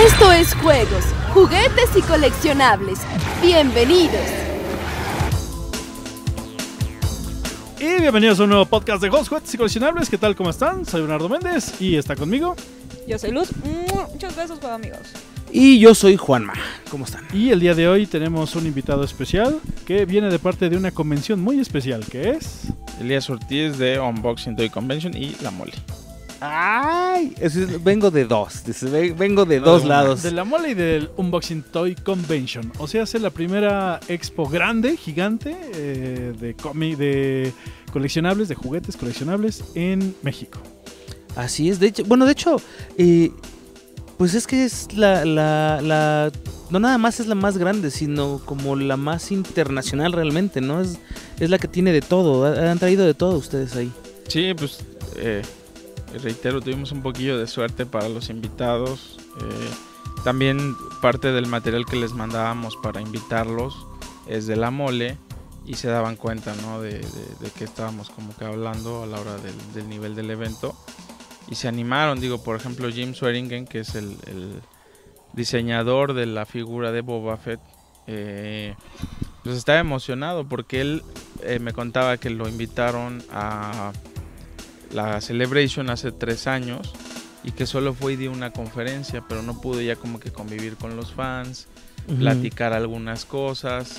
Esto es juegos, juguetes y coleccionables. Bienvenidos. Y bienvenidos a un nuevo podcast de juegos, juguetes y coleccionables. ¿Qué tal? ¿Cómo están? Soy Bernardo Méndez y está conmigo. Yo soy Luz. Muchos besos para amigos. Y yo soy Juanma. ¿Cómo están? Y el día de hoy tenemos un invitado especial que viene de parte de una convención muy especial, que es... Elías Ortiz de Unboxing Toy Convention y La Mole. ¡Ay! Vengo de dos. Vengo de dos lados. De La Mole y del Unboxing Toy Convention. O sea, es la primera expo grande, gigante, de coleccionables, de juguetes coleccionables en México. Así es. De hecho, pues es que es no nada más es la más grande, sino como la más internacional realmente, ¿no? Es la que tiene de todo. Han traído de todo ustedes ahí. Sí, pues reitero, tuvimos un poquillo de suerte para los invitados. También parte del material que les mandábamos para invitarlos es de La Mole y se daban cuenta, ¿no? de que estábamos como que hablando a la hora del nivel del evento. Y se animaron, por ejemplo, Jim Swearingen, que es el diseñador de la figura de Boba Fett, pues estaba emocionado porque él me contaba que lo invitaron a la Celebration hace 3 años y que solo fue y dio una conferencia, pero no pudo ya como que convivir con los fans, platicar algunas cosas,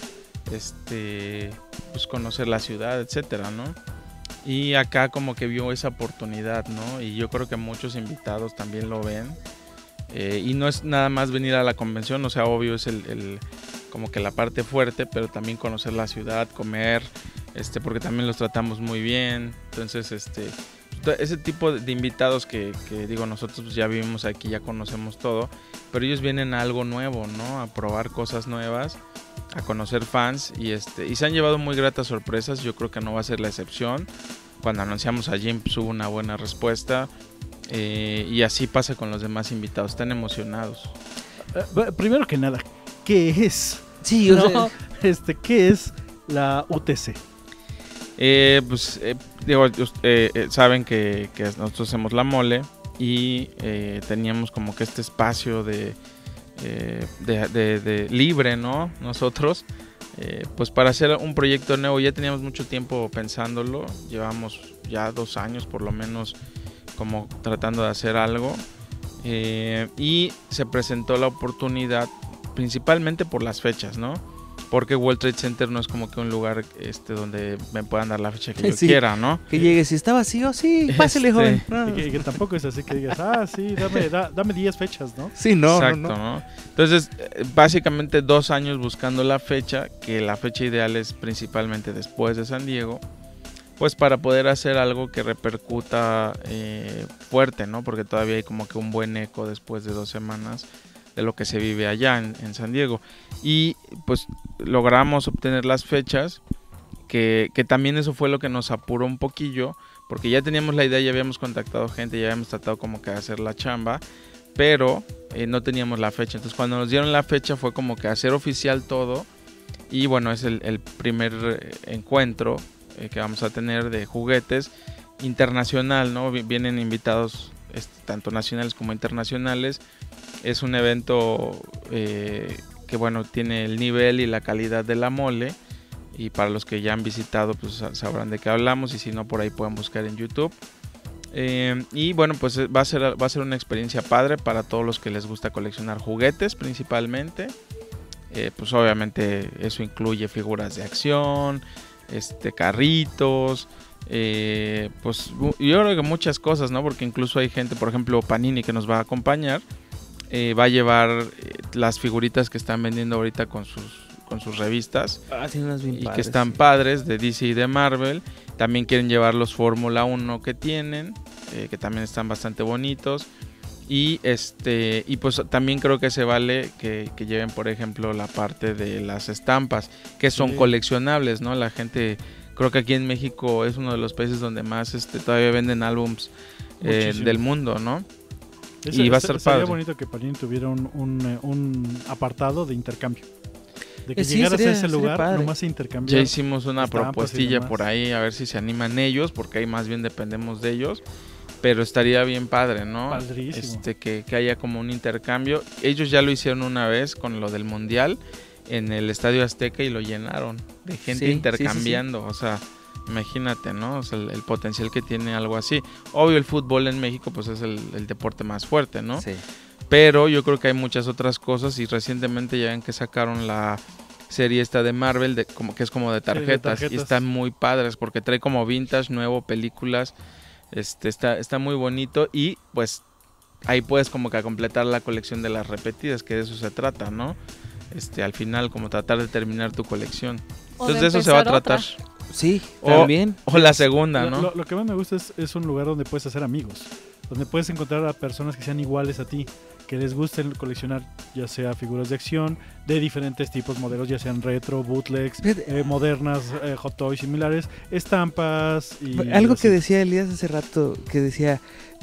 pues conocer la ciudad, etcétera, ¿no? Y acá como que vio esa oportunidad, ¿no? Y yo creo que muchos invitados también lo ven. Y no es nada más venir a la convención, o sea, obvio es como que la parte fuerte, pero también conocer la ciudad, comer, porque también los tratamos muy bien. Entonces, ese tipo de invitados que nosotros pues ya vivimos aquí, ya conocemos todo, pero ellos vienen a algo nuevo, ¿no? A probar cosas nuevas, a conocer fans y se han llevado muy gratas sorpresas. Yo creo que no va a ser la excepción. Cuando anunciamos a Jim pues hubo una buena respuesta y así pasa con los demás invitados, están emocionados. Primero que nada, ¿qué es? Sí, ¿qué es la UTC? Saben que nosotros hacemos La Mole y teníamos como que este espacio de libre, ¿no? Nosotros pues para hacer un proyecto nuevo. Ya teníamos mucho tiempo pensándolo, llevamos ya 2 años por lo menos como tratando de hacer algo, y se presentó la oportunidad principalmente por las fechas, ¿no? Porque World Trade Center no es como que un lugar donde me puedan dar la fecha que yo quiera, ¿no? Que llegue, si está vacío, sí, pásele, joven. No. Y que tampoco es así que digas, sí, dame 10 fechas, ¿no? Sí, no. Exacto, ¿no? Entonces, básicamente 2 años buscando la fecha, que la fecha ideal es principalmente después de San Diego, pues para poder hacer algo que repercuta fuerte, ¿no? Porque todavía hay como que un buen eco después de 2 semanas de lo que se vive allá en San Diego. Y pues logramos obtener las fechas, que también eso fue lo que nos apuró un poquillo, porque ya teníamos la idea, ya habíamos contactado gente, ya habíamos tratado como que de hacer la chamba, pero no teníamos la fecha. Entonces cuando nos dieron la fecha fue como que hacer oficial todo, y bueno, es el primer encuentro que vamos a tener de juguetes internacional, ¿no? Vienen invitados tanto nacionales como internacionales. Es un evento que bueno, tiene el nivel y la calidad de La Mole, y para los que ya han visitado pues sabrán de qué hablamos, y si no por ahí pueden buscar en YouTube. Y bueno, pues va a ser una experiencia padre para todos los que les gusta coleccionar juguetes principalmente. Pues obviamente eso incluye figuras de acción, carritos, pues yo creo que muchas cosas, ¿no? Porque incluso hay gente, por ejemplo Panini, que nos va a acompañar, va a llevar las figuritas que están vendiendo ahorita con sus revistas, tiene unas bien y padres, que están padres, de DC y de Marvel. También quieren llevar los Fórmula 1 que tienen, que también están bastante bonitos. Y pues también creo que se vale que lleven, por ejemplo, la parte de las estampas, que son coleccionables, ¿no? La gente, creo que aquí en México es uno de los países donde más todavía venden álbums del mundo, ¿no? Y va a ser padre. Sería bonito que Panini tuviera un apartado de intercambio. De que Sí, llegaras sería, a ese lugar, padre. nomás a intercambiar. Ya hicimos una estampas propuestilla por ahí, a ver si se animan ellos, porque ahí más bien dependemos de ellos. pero estaría bien padre, ¿no? Padrísimo. Que haya como un intercambio. Ellos ya lo hicieron una vez con lo del Mundial en el Estadio Azteca y lo llenaron de gente intercambiando, o sea, imagínate, ¿no? O sea, el potencial que tiene algo así. Obvio, el fútbol en México pues es el deporte más fuerte, ¿no? Sí. Pero yo creo que hay muchas otras cosas y recientemente ya ven que sacaron la serie esta de Marvel, que es como de tarjetas, y están muy padres porque trae como vintage, nuevo, películas, está muy bonito y pues ahí puedes como que completar la colección de las repetidas, que de eso se trata, ¿no? Al final como tratar de terminar tu colección. Entonces de eso se va a tratar. Sí, también. O la segunda, ¿no? Lo que más me gusta es un lugar donde puedes hacer amigos, donde puedes encontrar a personas que sean iguales a ti, que les guste coleccionar ya sea figuras de acción de diferentes tipos, modelos, ya sean retro, bootlegs, modernas, hot toys similares, estampas y algo así. que decía Elías hace rato, que decía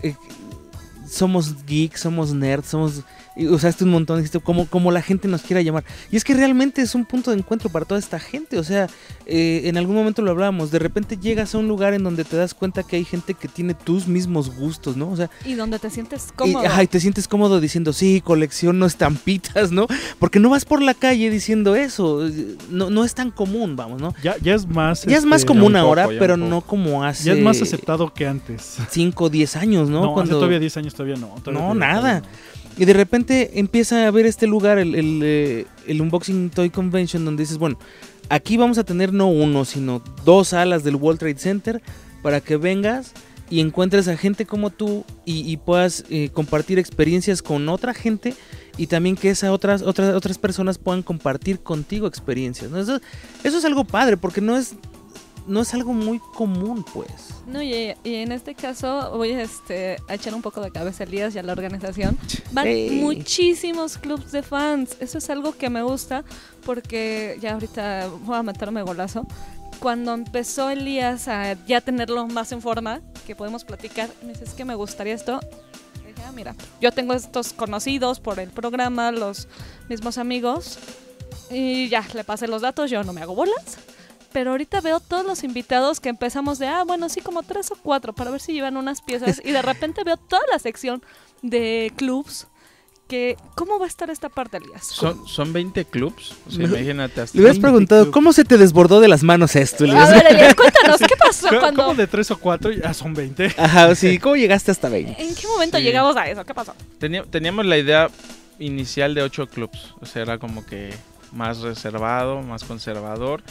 somos geeks, somos nerds, usaste un montón, dijiste como la gente nos quiera llamar, y es que realmente es un punto de encuentro para toda esta gente, o sea, en algún momento lo hablábamos, de repente llegas a un lugar en donde te das cuenta que hay gente que tiene tus mismos gustos, ¿no? O sea, y donde te sientes cómodo. Y te sientes cómodo diciendo, sí, colecciono estampitas, ¿no? Porque no vas por la calle diciendo eso, no es tan común, vamos, ¿no? Ya es más... Ya es más común un poco, ahora, ya pero un poco. no como hace... Ya es más aceptado que antes. 5 o 10 años, ¿no? No, hace todavía 10 años todavía no. No, nada. Y de repente empieza a ver este lugar, el Unboxing Toy Convention, donde dices, bueno, aquí vamos a tener no uno, sino 2 salas del World Trade Center para que vengas y encuentres a gente como tú y puedas compartir experiencias con otra gente y también que esas otras personas puedan compartir contigo experiencias, ¿no? Eso es algo padre porque no es algo muy común, pues. No, y en este caso voy a echar un poco de cabeza a Elías y a la organización. Van muchísimos clubs de fans. Eso es algo que me gusta porque ya ahorita voy a meterme golazo. Cuando empezó Elías a ya tenerlo más en forma, que podemos platicar, me dice, es que me gustaría esto. Y dije, mira, yo tengo estos conocidos por el programa, los mismos amigos, y ya, le pasé los datos, yo no me hago bolas. Pero ahorita veo todos los invitados que empezamos de, bueno, sí, como 3 o 4 para ver si llevan unas piezas. Y de repente veo toda la sección de clubs. ¿Cómo va a estar esta parte, Elías? Son 20 clubs. O sea, imagínate. Le hubieras preguntado, clubs. ¿Cómo se te desbordó de las manos esto, Elías? A ver, Elías, cuéntanos, ¿qué pasó cuando...? ¿Cómo de 3 o 4? Ya son 20. Ajá, sí, ¿cómo llegaste hasta 20? ¿En qué momento llegamos a eso? ¿Qué pasó? Teníamos la idea inicial de 8 clubs. O sea, era como que más reservado, más conservador.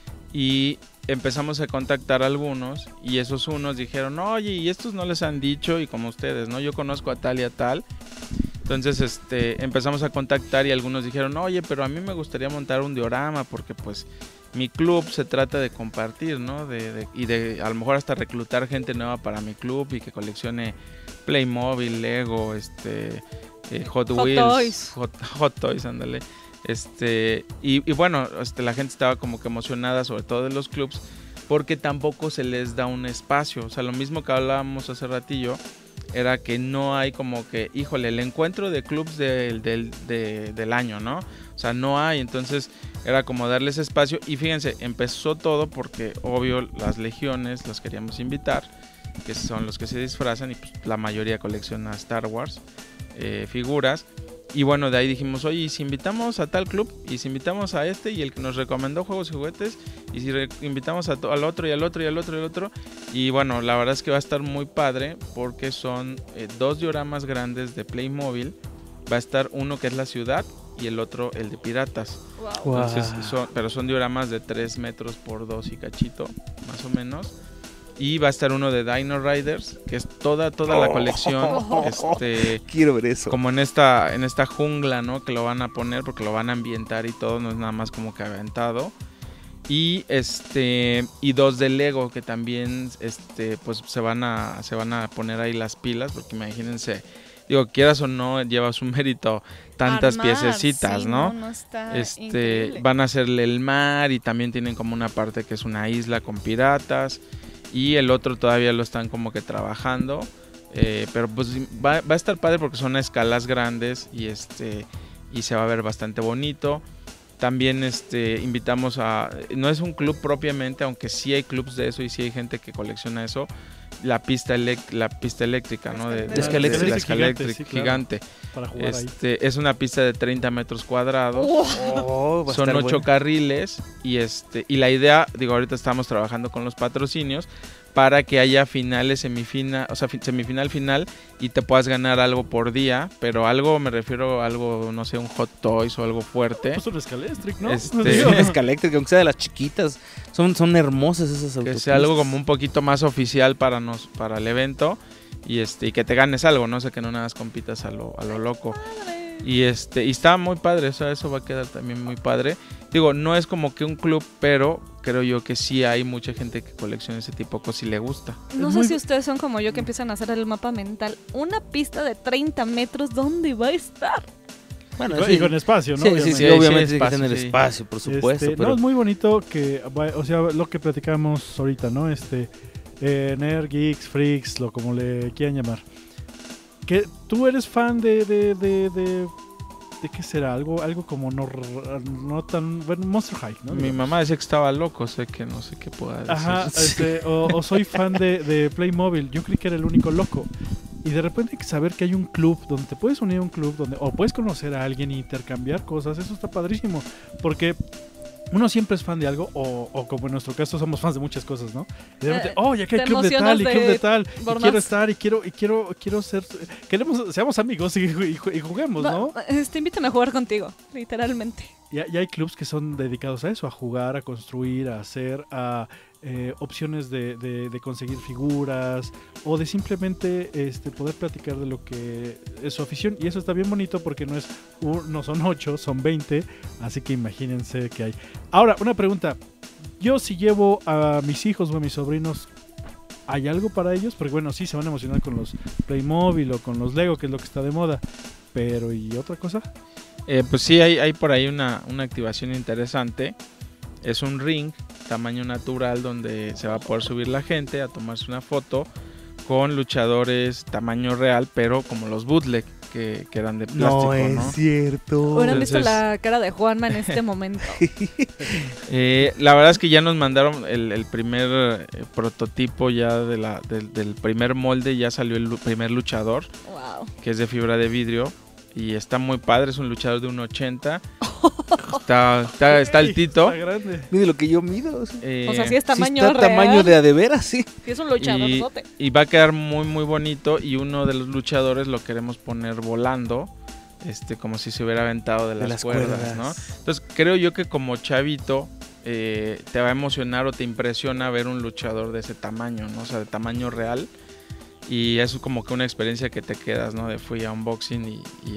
Y empezamos a contactar a algunos y esos unos dijeron, oye, y estos no les han dicho, y como ustedes, ¿no? Yo conozco a tal y a tal. Entonces empezamos a contactar y algunos dijeron, oye, pero a mí me gustaría montar un diorama porque pues mi club se trata de compartir, ¿no? Y de a lo mejor hasta reclutar gente nueva para mi club y que coleccione Playmobil, Lego, Hot Wheels, Hot Toys, ándale. Y bueno, la gente estaba como que emocionada, sobre todo de los clubs, porque tampoco se les da un espacio. O sea, lo mismo que hablábamos hace ratillo, era que no hay como que, híjole, el encuentro de clubs del año, ¿no? O sea, no hay, entonces era como darles espacio. Y fíjense, empezó todo porque, obvio, las legiones las queríamos invitar, que son los que se disfrazan, y pues la mayoría colecciona Star Wars, figuras. Y bueno, de ahí dijimos, oye, ¿y si invitamos a tal club? ¿Y si invitamos a este y el que nos recomendó juegos y juguetes? ¿Y si invitamos al otro y al otro y al otro y al otro? Y bueno, la verdad es que va a estar muy padre porque son 2 dioramas grandes de Playmobil. Va a estar uno que es la ciudad y el otro el de piratas. Wow. Entonces, pero son dioramas de 3 metros por 2 y cachito, más o menos. Y va a estar uno de Dino Riders, que es toda la colección. Quiero ver eso. Como en esta jungla, ¿no? Que lo van a poner porque lo van a ambientar y todo, no es nada más como que aventado. Y 2 de Lego que también pues se van a poner ahí las pilas, porque imagínense, digo, quieras o no, lleva su mérito tantas piececitas, sí, ¿no? No está increíble. Van a hacerle el mar y también tienen como una parte que es una isla con piratas. Y el otro todavía lo están como que trabajando, pero pues va a estar padre porque son a escalas grandes y se va a ver bastante bonito. También invitamos no es un club propiamente, aunque sí hay clubs de eso y sí hay gente que colecciona eso. la pista eléctrica, ¿no? De escalera eléctrica. la escalera eléctrica gigante. Para jugar ahí. Es una pista de 30 metros cuadrados. Va a Son estar 8 bueno. carriles y la idea, ahorita estamos trabajando con los patrocinios para que haya finales, semifinal, final y te puedas ganar algo por día, pero algo, me refiero a algo, no sé, un Hot Toys o algo fuerte. Pues un Escaléctric, ¿no? Este- Una escaléctrica, aunque sea de las chiquitas. Son hermosas esas Que autopistas. sea algo como un poquito más oficial para el evento y que te ganes algo, no sé, que no nada más compitas a lo loco. Y está muy padre, eso va a quedar también muy padre. Digo, no es como que un club, pero creo yo que sí hay mucha gente que colecciona ese tipo de cosas y le gusta. No Es sé muy- si ustedes son como yo que empiezan a hacer el mapa mental. Una pista de 30 metros, ¿dónde va a estar? Bueno, Y con espacio, ¿no? Sí, Obviamente. Sí, obviamente sí, tiene que tener sí. espacio, por supuesto. No, pero es muy bonito que, o sea, lo que platicamos ahorita, ¿no? Nerd, Geeks, Freaks, como le quieran llamar. Que tú eres fan de ¿qué será? Algo como no tan... Bueno, Monster High, ¿no? Mi mamá decía que estaba loco, sé que no sé qué pueda decir. Ajá, o soy fan de Playmobil. Yo creí que era el único loco. Y de repente hay que saber que hay un club donde te puedes unir a un club o puedes conocer a alguien e intercambiar cosas. Eso está padrísimo. Porque uno siempre es fan de algo, o como en nuestro caso somos fans de muchas cosas, ¿no? Y de repente, ya que hay te club de tal y emocionas club de tal. Y por quiero más. estar y quiero ser. Seamos amigos y juguemos, ¿no? Invítame a jugar contigo, literalmente. Y hay clubs que son dedicados a eso, a jugar, a construir, a hacer, a opciones de conseguir figuras o de simplemente poder platicar de lo que es su afición. Y eso está bien bonito porque no son 8, son 20, así que imagínense que hay. Ahora, una pregunta. Yo si llevo a mis hijos o a mis sobrinos, ¿hay algo para ellos? Porque bueno, sí se van a emocionar con los Playmobil o con los Lego, que es lo que está de moda. Pero ¿y otra cosa? Pues sí, hay por ahí una activación interesante. Es un ring tamaño natural donde se va a poder subir la gente a tomarse una foto con luchadores tamaño real, pero como los bootleg que eran de plástico, ¿no? cierto. Hubieran visto Entonces- la cara de Juanma en este momento. La verdad es que ya nos mandaron el primer prototipo ya del primer molde, ya salió el primer luchador, Wow. que es de fibra de vidrio. Y está muy padre, es un luchador de 1.80. Está altito. Está grande. Mide lo que yo mido. O sea, Eh, O sea, sí es tamaño sí está real. tamaño de adeveras, sí. Sí es un luchadorzote. y va a quedar muy muy bonito. Y uno de los luchadores lo queremos poner volando, como si se hubiera aventado de las cuerdas, ¿no? Entonces creo yo que como chavito te va a emocionar o te impresiona ver un luchador de ese tamaño, ¿no? O sea, de tamaño real. Y es como que una experiencia que te quedas, ¿no? Fui a unboxing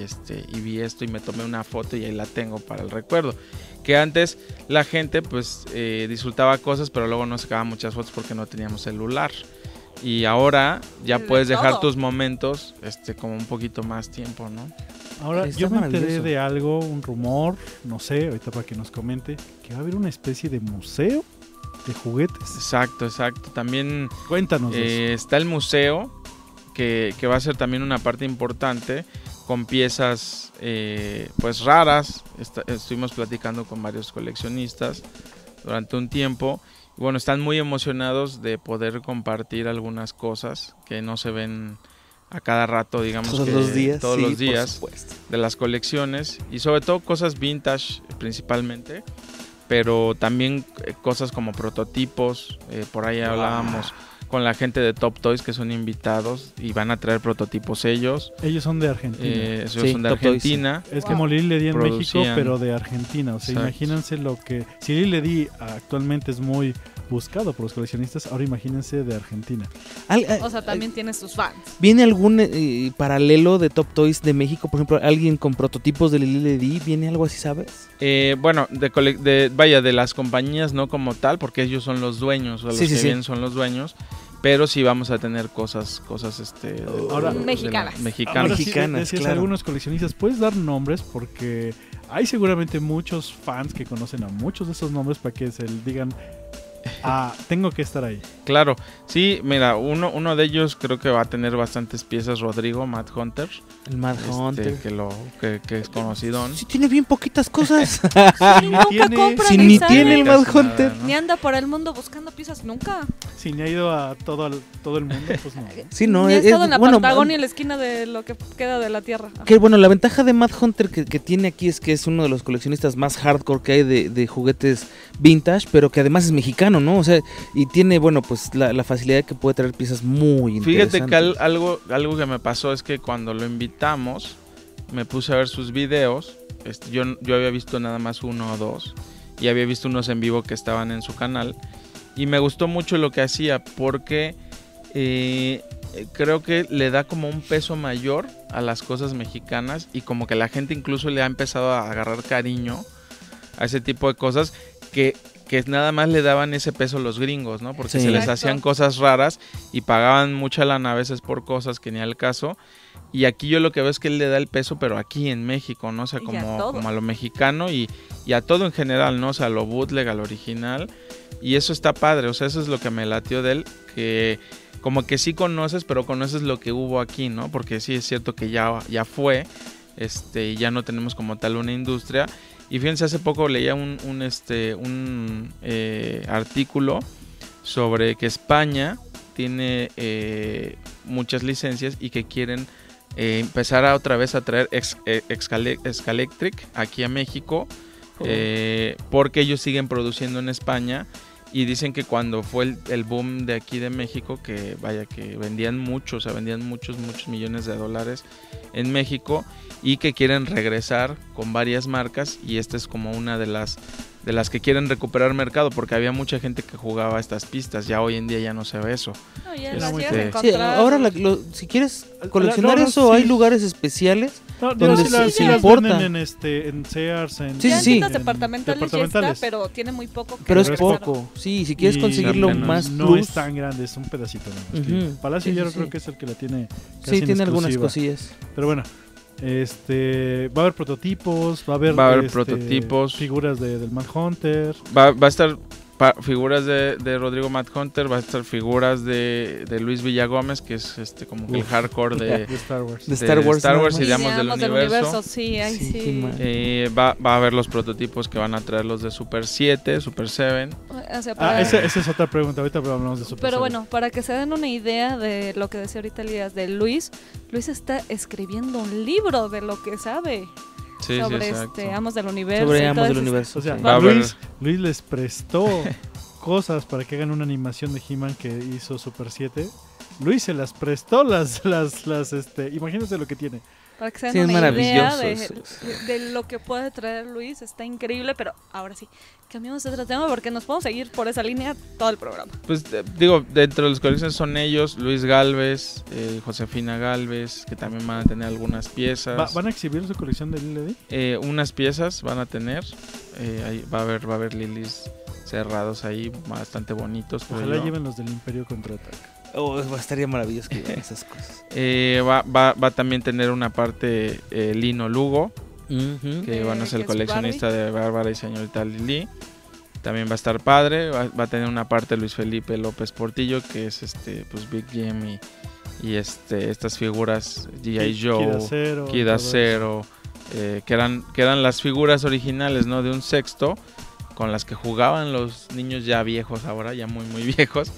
y vi esto y me tomé una foto y ahí la tengo para el recuerdo. Que antes la gente pues disfrutaba cosas, pero luego no sacaba muchas fotos porque no teníamos celular. Y ahora ya De puedes dejar todo. tus momentos como un poquito más tiempo, ¿no? Ahora, Está yo me enteré maravilloso. de algo, un rumor, no sé, ahorita para que nos comente, que va a haber una especie de museo de juguetes. Exacto. También Cuéntanos de eso. está el museo, que va a ser también una parte importante, con piezas pues raras. Estuvimos platicando con varios coleccionistas durante un tiempo. Y bueno, están muy emocionados de poder compartir algunas cosas que no se ven a cada rato, digamos, Todos que los días. todos sí, los por días supuesto. de las colecciones, y sobre todo cosas vintage principalmente, pero también cosas como prototipos. Por ahí hablábamos con la gente de Top Toys, que son invitados y van a traer prototipos ellos. Ellos son de Argentina. Ellos Sí, son de Top Toys. Argentina. Es como Lili Ledi en México, producían. pero de Argentina. O sea, Exacto. imagínense lo que... Si Lili Ledi actualmente es muy buscado por los coleccionistas, ahora imagínense de Argentina. O sea, también tiene sus fans. ¿Viene algún paralelo de Top Toys de México? Por ejemplo, alguien con prototipos de Lili Ledi, ¿viene algo así, sabes? Bueno, de las compañías no como tal, porque ellos son los dueños, o los Sí, sí, que sí. vienen son los dueños, pero sí vamos a tener cosas Ahora- Mexicanas. Ahora mexicanas. sí, Mexicanas, decías claro. algunos coleccionistas, ¿puedes dar nombres? Porque hay seguramente muchos fans que conocen a muchos de esos nombres para que se digan tengo que estar ahí. Claro, sí, mira, uno de ellos creo que va a tener bastantes piezas, Rodrigo, Mad Hunter. El Mad Hunter. Que es conocido. Sí, tiene bien poquitas cosas. Nunca compra Si ni tiene el Mad Hunter. Nada, ¿no? Ni anda por el mundo buscando piezas, nunca. Si ni ha ido a todo el mundo, pues no. Sí, no, Ni ha estado en la bueno, Patagonia, en la esquina de lo que queda de la Tierra. que bueno, la ventaja de Mad Hunter que tiene aquí es que es uno de los coleccionistas más hardcore que hay de juguetes vintage, pero que además es mexicano, ¿no? O sea, y tiene, bueno, pues la facilidad de que puede traer piezas muy interesantes. Fíjate que algo que me pasó es que cuando lo invitamos, me puse a ver sus videos. Yo había visto nada más uno o dos, y había visto unos en vivo que estaban en su canal, y me gustó mucho lo que hacía porque creo que le da como un peso mayor a las cosas mexicanas, y como que la gente incluso le ha empezado a agarrar cariño a ese tipo de cosas que nada más le daban ese peso los gringos, ¿no? Porque Sí. se les Exacto. hacían cosas raras y pagaban mucha lana a veces por cosas que ni al caso. Y aquí yo lo que veo es que él le da el peso, pero aquí en México, ¿no? O sea, Y a todo. como a lo mexicano y a todo en general, ¿no? O sea, a lo bootleg, al original. Y eso está padre, o sea, eso es lo que me latió de él, que como que sí conoces, pero conoces lo que hubo aquí, ¿no? Porque sí es cierto que ya fue, y ya no tenemos como tal una industria. Y fíjense, hace poco leía un artículo sobre que España tiene muchas licencias y que quieren empezar otra vez a traer Excalectric aquí a México, porque ellos siguen produciendo en España. Y dicen que cuando fue el boom de aquí de México, que vaya, que vendían mucho, o sea, vendían muchos millones de dólares en México, y que quieren regresar con varias marcas, y esta es como una de las que quieren recuperar mercado, porque había mucha gente que jugaba estas pistas. Ya hoy en día ya no se ve eso. No, ya Es las muy llegas a triste. Sí, encontrar. ahora si quieres coleccionar No, eso, sí. hay lugares especiales. No, donde sí las sí venden importa. en Sears, en, Sí, Ya sí, en sí. tiendas departamentales ya está, pero tiene muy poco. que Pero es regresar. poco. Sí, si quieres Y conseguirlo apenas más no plus. es tan grande, es un pedacito nada más. Ujú. Palacio Sí, Hierro sí, creo sí. que es el que la tiene casi Sí, en tiene algunas exclusiva. cosillas. Pero bueno, va a haber prototipos, va a haber prototipos. figuras del Mad Hunter. Va a estar figuras de Rodrigo Mad Hunter, va a estar figuras de Luis Villagómez, que es como que el hardcore de Star Wars. De Star Wars, nada más. y de Amos del Universo. Sí, ahí Sí, sí. qué mal. Va a haber los prototipos que van a traer los de Super 7, Super 7. O sea, para- Esa es otra pregunta. Ahorita hablamos de Super Pero Seven. bueno, para que se den una idea de lo que decía ahorita Elías de Luis está escribiendo un libro de lo que sabe Sí, sobre sí, exacto. Amos del Universo. Sobre y Amos todo del eso. Universo. O sea, sí. Va a haber- Luis les prestó cosas para que hagan una animación de He-Man que hizo Super 7. Luis se las prestó imagínense lo que tiene. Para que se den Sí, es una idea maravilloso. de lo que puede traer Luis, está increíble, pero ahora sí, cambiamos de otro tema porque nos podemos seguir por esa línea todo el programa. Pues digo, dentro de los colecciones son ellos, Luis Galvez, Josefina Galvez, que también van a tener algunas piezas. ¿Van a exhibir su colección de Lily? Unas piezas van a tener, ahí va a haber lilies cerrados ahí, bastante bonitos. creo Ojalá yo. lleven los del Imperio Contraataca. Oh, estaría maravilloso que hicieran esas cosas. Va a también tener una parte Lino Lugo, Ujú. que van a ser que el es coleccionista de Bárbara y señorita Lili. También va a estar padre. Va a tener una parte Luis Felipe López Portillo, que es pues Big Jim y estas figuras G.I. Joe, Kid Acero, que eran las figuras originales, ¿no? De un sexto, con las que jugaban los niños ya viejos ahora, ya muy muy viejos.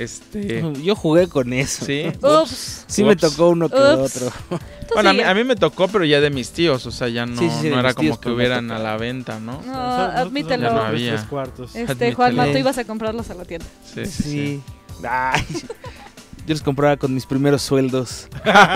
Yo jugué con eso. Sí. Ups. Sí me Ups. tocó uno que Ups. otro. Tú Bueno, sigue. a mí me tocó, pero ya de mis tíos, o sea, ya no, Sí, sí, de no era mis tíos, como que pero me hubieran tocó. a la venta, ¿no? No, Nosotros admítelo. somos Ya no de había. 3/4. Admítelo. Juanma, tú Sí. ibas a comprarlos a la tienda. Sí, Sí. Ay, yo los compraba con mis primeros sueldos.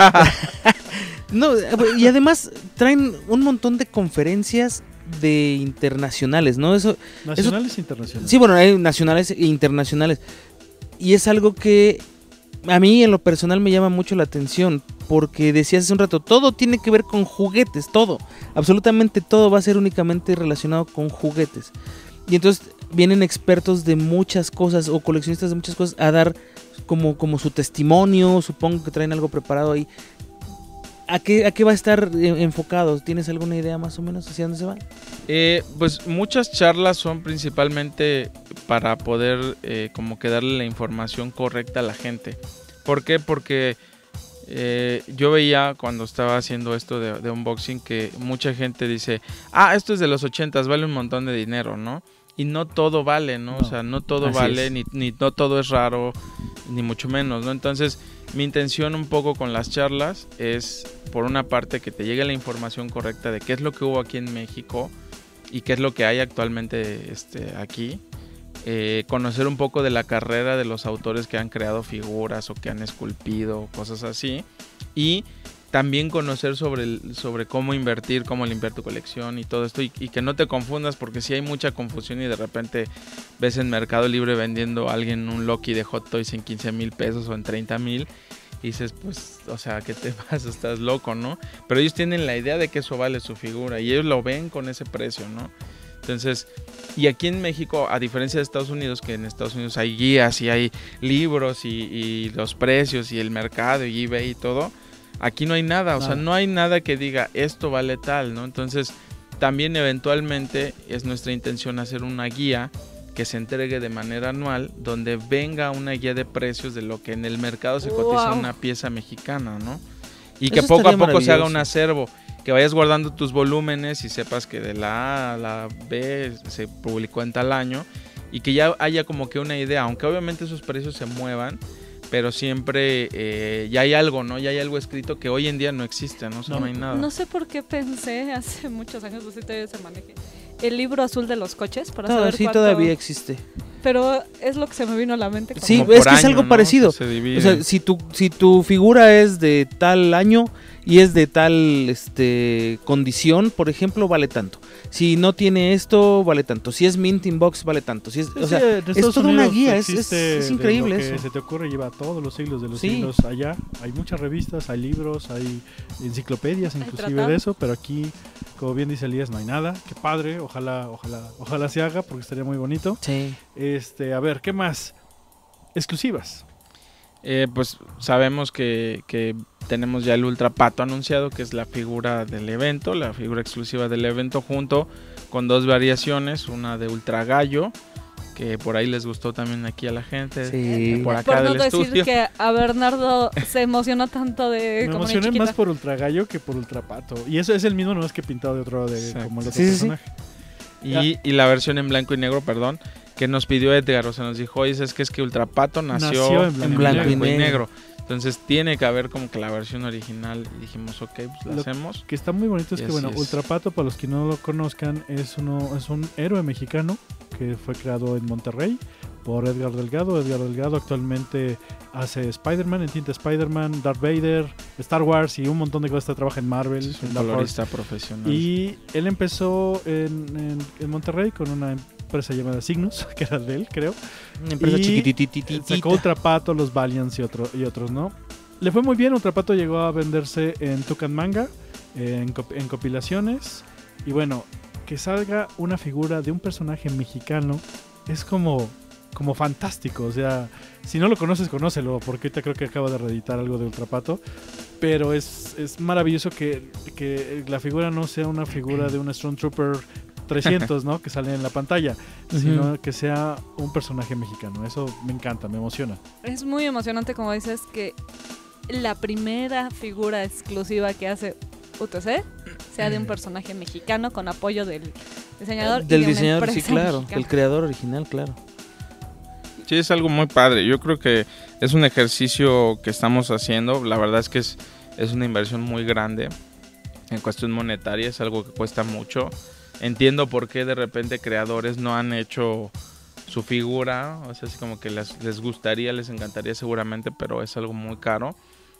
No, y además traen un montón de conferencias de internacionales, ¿no? Nacionales e internacionales. Sí, bueno, hay nacionales e internacionales. Y es algo que a mí en lo personal me llama mucho la atención, porque decías hace un rato, todo tiene que ver con juguetes, todo, absolutamente todo va a ser únicamente relacionado con juguetes. Y entonces vienen expertos de muchas cosas o coleccionistas de muchas cosas a dar como su testimonio, supongo que traen algo preparado ahí. ¿A qué va a estar enfocado? ¿Tienes alguna idea más o menos hacia dónde se va? Pues muchas charlas son principalmente para poder como que darle la información correcta a la gente. ¿Por qué? Porque yo veía cuando estaba haciendo esto de unboxing que mucha gente dice, esto es de los 80s, vale un montón de dinero, ¿no? Y no todo vale, ¿no? O sea, no todo vale, ni no todo es raro, ni mucho menos, ¿no? Entonces, mi intención un poco con las charlas es, por una parte, que te llegue la información correcta de qué es lo que hubo aquí en México y qué es lo que hay actualmente aquí. Conocer un poco de la carrera de los autores que han creado figuras o que han esculpido, cosas así. Y también conocer sobre cómo invertir, cómo limpiar tu colección y todo esto. Y que no te confundas, porque sí hay mucha confusión y de repente ves en Mercado Libre vendiendo a alguien un Loki de Hot Toys en 15,000 pesos o en 30,000. Y dices, pues, o sea, ¿qué te pasa? Estás loco, ¿no? Pero ellos tienen la idea de que eso vale su figura y ellos lo ven con ese precio, ¿no? Entonces, y aquí en México, a diferencia de Estados Unidos, que en Estados Unidos hay guías y hay libros y los precios y el mercado y eBay y todo, aquí no hay nada, o sea, no hay nada que diga esto vale tal, ¿no? Entonces, también eventualmente es nuestra intención hacer una guía que se entregue de manera anual, donde venga una guía de precios de lo que en el mercado se cotiza una pieza mexicana, ¿no? Y que poco a poco se haga un acervo, que vayas guardando tus volúmenes y sepas que de la A a la B se publicó en tal año y que ya haya como que una idea, aunque obviamente esos precios se muevan, pero siempre ya hay algo, ¿no? Ya hay algo escrito que hoy en día no existe, ¿no? O sea, no hay nada. No sé por qué pensé hace muchos años, no sé si todavía se maneje, el libro azul de los coches para saber sí, cuánto... todavía existe. Pero es lo que se me vino a la mente. Sí, es que es algo parecido. O sea, si tu figura es de tal año y es de tal condición, por ejemplo, vale tanto. Si no tiene esto, vale tanto. Si es mint in box, vale tanto. Si es, o sea, es toda una guía, es increíble eso. Se te ocurre, lleva todos los siglos de los siglos allá. Hay muchas revistas, hay libros, hay enciclopedias inclusive de eso, pero aquí, como bien dice Elías, no hay nada. Qué padre, ojalá se haga porque estaría muy bonito. Sí. A ver, ¿qué más? Exclusivas. Pues sabemos que tenemos ya el Ultra Pato anunciado, que es la figura del evento, la figura exclusiva del evento, junto con dos variaciones, una de Ultra Gallo, que por ahí les gustó también aquí a la gente, por acá del estudio. Por no decir que a Bernardo se emocionó tanto de... Me emocioné más por Ultra Gallo que por Ultra Pato, y eso es el mismo, no es que pintado de otro, como el otro personaje. Y la versión en blanco y negro, perdón, que nos pidió Edgar, o sea, nos dijo, oye, es que Ultra Pato nació en blanco y negro. Entonces tiene que haber como que la versión original. Y dijimos, ok, pues la hacemos. Lo que está muy bonito es que, bueno, Ultra Pato, para los que no lo conozcan, es un héroe mexicano que fue creado en Monterrey por Edgar Delgado. Edgar Delgado actualmente hace Spider-Man, en tinta Spider-Man, Darth Vader, Star Wars y un montón de cosas. Trabaja en Marvel. Es un colorista profesional. Y él empezó en Monterrey con una empresa llamada Cygnus, que era de él, creo. Una empresa chiquitititita. Sacó Ultra Pato, los Valiants y otros, ¿no? Le fue muy bien. Ultra Pato llegó a venderse en Tucan Manga, en compilaciones. Y bueno, que salga una figura de un personaje mexicano es como fantástico. O sea, si no lo conoces, conócelo, porque ahorita creo que acaba de reeditar algo de Ultra Pato. Pero es maravilloso que la figura no sea una figura de un Stormtrooper 300, ¿no? Que sale en la pantalla, sino que sea un personaje mexicano. Eso me encanta, me emociona. Es muy emocionante, como dices, que la primera figura exclusiva que hace UTC sea de un personaje mexicano con apoyo del diseñador. Del diseñador, sí, claro. Mexicana. El creador original, claro. Sí, es algo muy padre. Yo creo que es un ejercicio que estamos haciendo. La verdad es que es una inversión muy grande en cuestión monetaria. Es algo que cuesta mucho. Entiendo por qué de repente creadores no han hecho su figura, o sea, así como que les gustaría, les encantaría seguramente, pero es algo muy caro.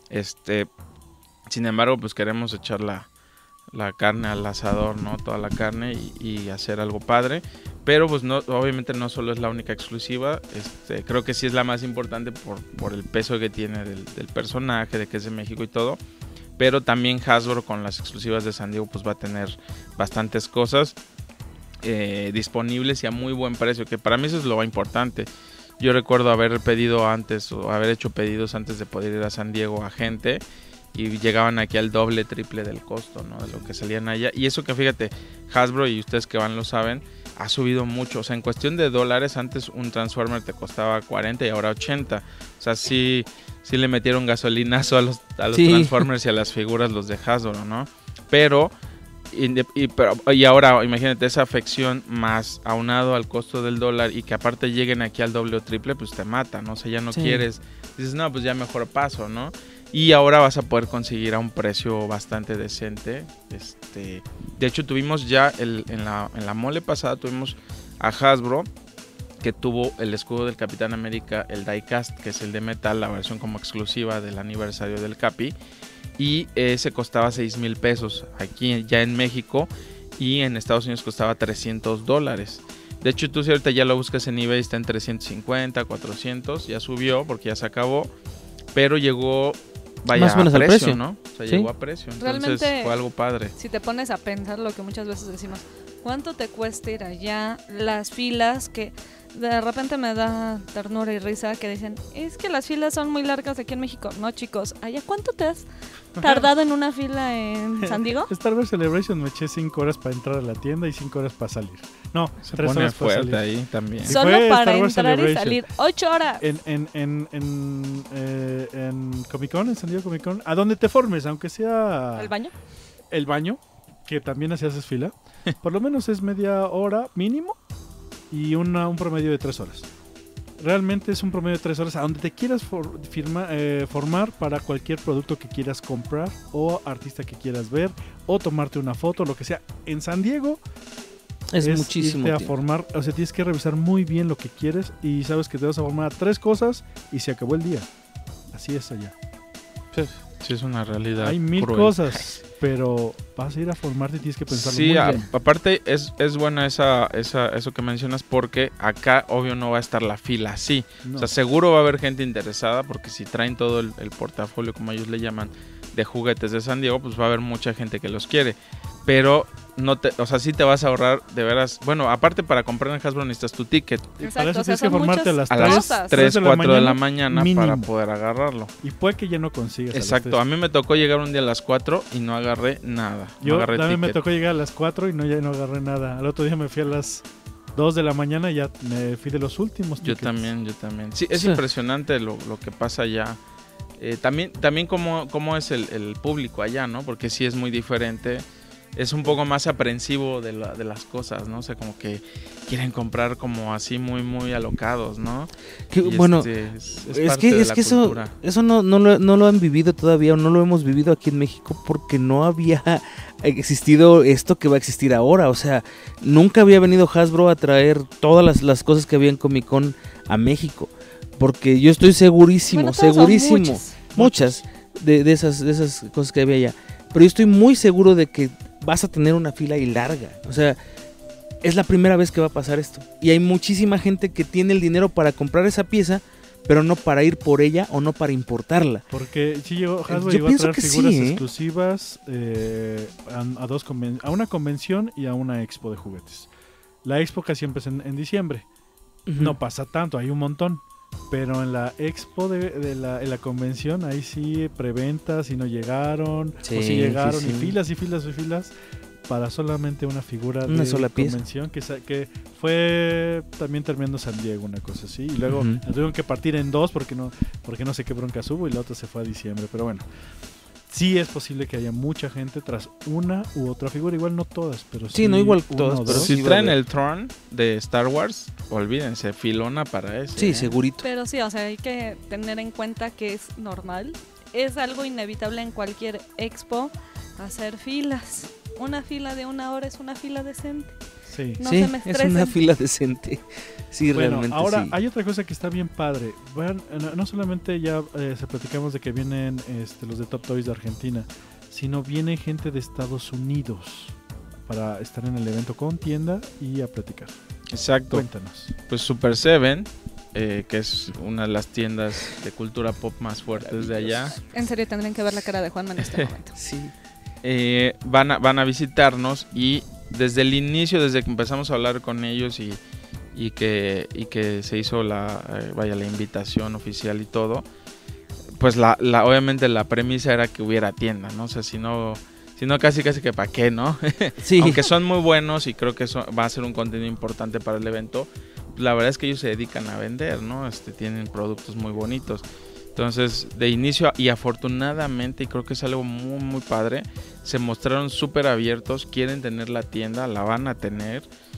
Sin embargo, pues queremos echar la carne al asador, ¿no? Toda la carne y hacer algo padre. Pero pues no, obviamente no solo es la única exclusiva, creo que sí es la más importante por el peso que tiene del personaje, de que es de México y todo. Pero también Hasbro con las exclusivas de San Diego pues va a tener bastantes cosas disponibles y a muy buen precio, que para mí eso es lo importante. Yo recuerdo haber pedido antes o haber hecho pedidos antes de poder ir a San Diego a gente y llegaban aquí al doble, triple del costo, ¿no? De lo que salían allá. Y eso que fíjate, Hasbro, y ustedes que van lo saben, ha subido mucho. O sea, en cuestión de dólares, antes un Transformer te costaba 40 y ahora 80. O sea, sí le metieron gasolinazo a los Transformers y a las figuras, los de Hasbro, ¿no? Pero ahora imagínate esa afección más aunado al costo del dólar y que aparte lleguen aquí al doble o triple, pues te mata, ¿no? O sea, ya no quieres, dices, no, pues ya mejor paso, ¿no? Y ahora vas a poder conseguir a un precio bastante decente. De hecho, tuvimos ya en la mole pasada, tuvimos a Hasbro, que tuvo el escudo del Capitán América, el diecast, que es el de metal, la versión como exclusiva del aniversario del Capi. Y ese costaba 6,000 pesos aquí ya en México, y en Estados Unidos costaba $300. De hecho, tú si ahorita ya lo buscas en eBay, está en 350, 400, ya subió porque ya se acabó, pero llegó, vaya, más o menos a precio, precio, ¿no? O sea, ¿sí? Llegó a precio, entonces Realmente, fue algo padre. Si te pones a pensar lo que muchas veces decimos, ¿cuánto te cuesta ir allá? Las filas que de repente me da ternura y risa que dicen, es que las filas son muy largas aquí en México. No, chicos, ¿allá cuánto te has tardado en una fila en San Diego? Star Wars Celebration me eché 5 horas para entrar a la tienda y 5 horas para salir. No, Se 3 pone horas para fuerte salir. ahí también. Sí. Solo fue para Star Wars entrar y Celebration. salir 8 horas. En Comic Con, en San Diego Comic Con, a donde te formes, aunque sea ¿Al baño? el baño, que también así haces fila, por lo menos es media hora mínimo y un promedio de 3 horas. Realmente es un promedio de 3 horas a donde te quieras formar para cualquier producto que quieras comprar o artista que quieras ver o tomarte una foto, lo que sea. En San Diego Es muchísimo irte a tiempo. formar, o sea, tienes que revisar muy bien lo que quieres y sabes que te vas a formar a 3 cosas y se acabó el día. Así es allá. Sí, es una realidad. Hay 1000 cruel. cosas, pero vas a ir a formarte y tienes que pensarlo Sí, muy bien. aparte es buena eso que mencionas, porque acá obvio no va a estar la fila así. No. O sea, seguro va a haber gente interesada, porque si traen todo el portafolio, como ellos le llaman, de juguetes de San Diego, pues va a haber mucha gente que los quiere. Pero o sea, sí te vas a ahorrar de veras. Bueno, aparte para comprar en Hasbro necesitas tu ticket Y para Exacto, eso o sea, tienes que son formarte a muchas las a las cosas. 3, de la 4 de la mañana, mañana mínimo. para poder agarrarlo. Y puede que ya no consigas. Exacto, a mí me tocó llegar un día a las 4 y no agarré nada. No Yo agarré también me ticket. tocó llegar a las 4 y ya no agarré nada. Al otro día me fui a las 2 de la mañana y ya me fui de los últimos Yo tickets. también. Sí, es Sí. impresionante lo que pasa allá. También cómo es el público allá, ¿no? Porque sí es muy diferente. Es un poco más aprensivo de las cosas, ¿no? O sea, como que quieren comprar como así muy, muy alocados, ¿no? Que, Y bueno, es es parte de la que cultura. eso no lo han vivido todavía, o no lo hemos vivido aquí en México porque no había existido esto que va a existir ahora. O sea, nunca había venido Hasbro a traer todas las cosas que había en Comic Con a México. Porque yo estoy segurísimo, Bueno, todas son segurísimo, muchas de esas cosas que había allá. Pero yo estoy muy seguro de que vas a tener una fila y larga. O sea, es la primera vez que va a pasar esto. Y hay muchísima gente que tiene el dinero para comprar esa pieza, pero no para ir por ella o no para importarla. Porque sí Hasbro Yo llegó a pienso traer que figuras sí, ¿eh? exclusivas a una convención y a una expo de juguetes. La expo casi siempre es en diciembre. No pasa tanto, hay un montón. Pero en la expo en la convención, ahí sí preventas y no llegaron, Sí, o si llegaron sí, sí. y filas y filas y filas para solamente una figura Una de sola pieza. convención que fue también terminando San Diego, una cosa así. Y luego Ujú. la tuvieron que partir en 2 porque no sé qué broncas hubo y la otra se fue a diciembre. Pero bueno, sí es posible que haya mucha gente tras una u otra figura, igual no todas, pero sí. Sí, no igual una todas, o pero dos. sí Si va a traen haber. el Tron de Star Wars, olvídense, filona para eso. Sí, segurito. Pero sí, o sea, hay que tener en cuenta que es normal. Es algo inevitable en cualquier expo hacer filas. Una fila de 1 hora es una fila decente. Sí. No sí, se me es estresen. una fila decente. Sí, Bueno, realmente ahora sí. hay otra cosa que está bien padre. Vean, no solamente ya se platicamos de que vienen los de Top Toys de Argentina, sino viene gente de Estados Unidos para estar en el evento con tienda y a platicar. Exacto. Cuéntanos. Pues Super Seven, que es una de las tiendas de cultura pop más fuertes de allá, En serio, tendrían que ver la cara de Juanma en este momento. Sí. van a visitarnos, y desde el inicio, desde que empezamos a hablar con ellos y que se hizo la invitación oficial y todo, pues obviamente la premisa era que hubiera tienda, ¿no? O sea, si no Si no, casi que para qué, ¿no? Sí. Aunque son muy buenos y creo que eso va a ser un contenido importante para el evento, la verdad es que ellos se dedican a vender, ¿no? Tienen productos muy bonitos. Entonces, de inicio, y afortunadamente, y creo que es algo muy, muy padre, se mostraron súper abiertos, quieren tener la tienda, la van a tener,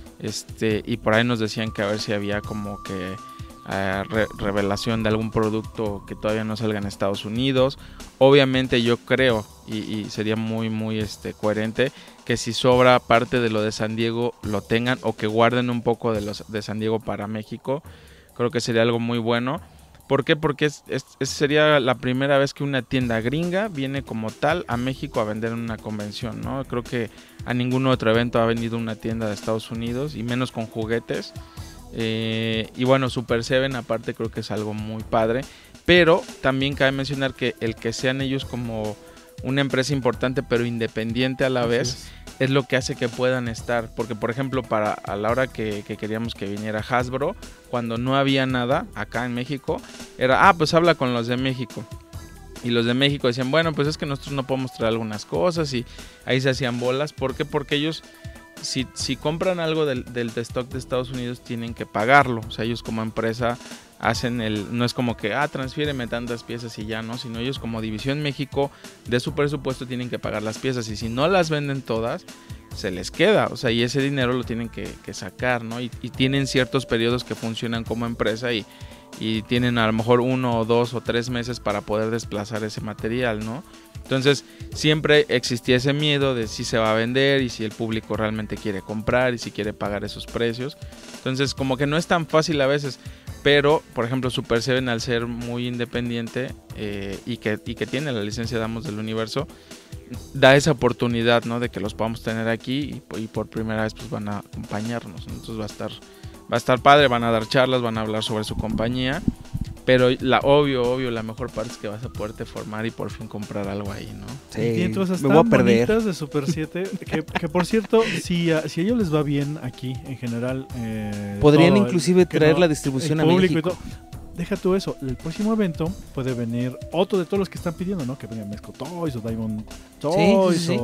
y por ahí nos decían que a ver si había como que revelación de algún producto que todavía no salga en Estados Unidos. Obviamente yo creo, y sería muy, muy coherente, que si sobra parte de lo de San Diego, lo tengan, o que guarden un poco de los de San Diego para México. Creo que sería algo muy bueno. ¿Por qué? Porque sería la primera vez que una tienda gringa viene como tal a México a vender en una convención, ¿no? Creo que a ningún otro evento ha venido una tienda de Estados Unidos, y menos con juguetes. Y bueno, Super 7 aparte creo que es algo muy padre. Pero también cabe mencionar que el que sean ellos como una empresa importante pero independiente a la vez es lo que hace que puedan estar. Porque por ejemplo, a la hora que queríamos que viniera Hasbro, cuando no había nada acá en México, era, pues habla con los de México. Y los de México decían, bueno, pues es que nosotros no podemos traer algunas cosas, y ahí se hacían bolas. ¿Por qué? Porque ellos, si compran algo del stock de Estados Unidos, tienen que pagarlo. O sea, ellos como empresa hacen no es como que, transfiéreme tantas piezas y ya, no, sino ellos como División México de su presupuesto tienen que pagar las piezas, y si no las venden todas, se les queda, o sea, y ese dinero lo tienen que sacar, ¿no? Y tienen ciertos periodos que funcionan como empresa, y tienen a lo mejor 1 o 2 o 3 meses para poder desplazar ese material, ¿no? Entonces siempre existía ese miedo de si se va a vender y si el público realmente quiere comprar y si quiere pagar esos precios. Entonces como que no es tan fácil a veces, pero por ejemplo Super 7, al ser muy independiente y que tiene la licencia de Amos del Universo, da esa oportunidad, ¿no? De que los podamos tener aquí, y por primera vez pues van a acompañarnos, ¿no? Entonces va a estar padre, van a dar charlas, van a hablar sobre su compañía, pero obvio, la mejor parte es que vas a poderte formar y por fin comprar algo ahí, ¿no? Sí, y tienen cosas me tan voy a perder. bonitas de Super 7 que por cierto, si a ellos les va bien aquí en general, podrían inclusive traer la distribución a México. Deja tú eso, el próximo evento puede venir otro de todos los que están pidiendo, ¿no? Que venga Mezco Toys o Diamond Toys, sí.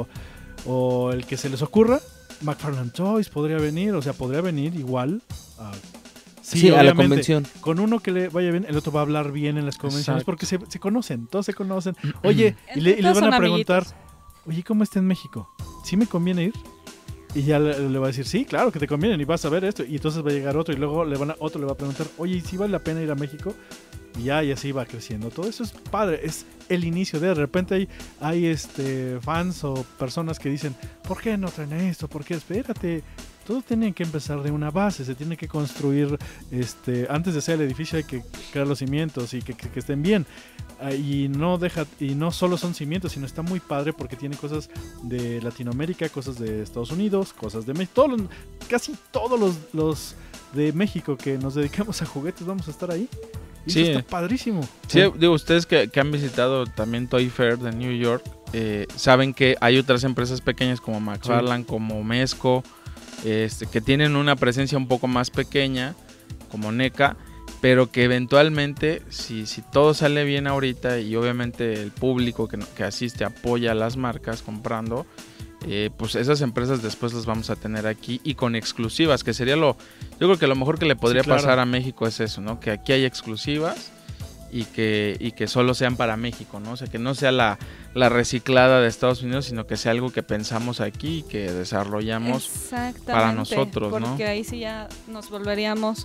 O el que se les ocurra, McFarlane Toys podría venir, o sea, podría venir igual a... Sí, a la convención. Con uno que le vaya bien, el otro va a hablar bien en las convenciones. Exacto. Porque se conocen, todos se conocen. Oye, y les van a preguntar, oye, ¿cómo está en México? ¿Sí me conviene ir? Y ya le va a decir, sí, claro que te conviene, y vas a ver esto. Y entonces va a llegar otro, y luego otro le va a preguntar, oye, ¿y si vale la pena ir a México? Y así va creciendo. Todo eso es padre, es el inicio de repente hay fans o personas que dicen, ¿por qué no traen esto? ¿Por qué? Espérate. Todo tiene que empezar de una base, se tiene que construir, antes de hacer el edificio hay que crear los cimientos y que estén bien. Y no solo son cimientos, sino está muy padre porque tiene cosas de Latinoamérica, cosas de Estados Unidos, cosas de México. Casi todos los de México que nos dedicamos a juguetes vamos a estar ahí. Y sí, eso está padrísimo. Sí, digo, ustedes que han visitado también Toy Fair de New York, saben que hay otras empresas pequeñas como McFarlane, como Mezco, que tienen una presencia un poco más pequeña, como NECA, pero que eventualmente, si todo sale bien ahorita y obviamente el público que asiste apoya a las marcas comprando, pues esas empresas después las vamos a tener aquí y con exclusivas, que sería yo creo que lo mejor que le podría pasar a México es eso, ¿no? Que aquí hay exclusivas y que solo sean para México, ¿no? O sea, que no sea la reciclada de Estados Unidos, sino que sea algo que pensamos aquí y que desarrollamos para nosotros, porque ¿no? Porque ahí sí ya nos volveríamos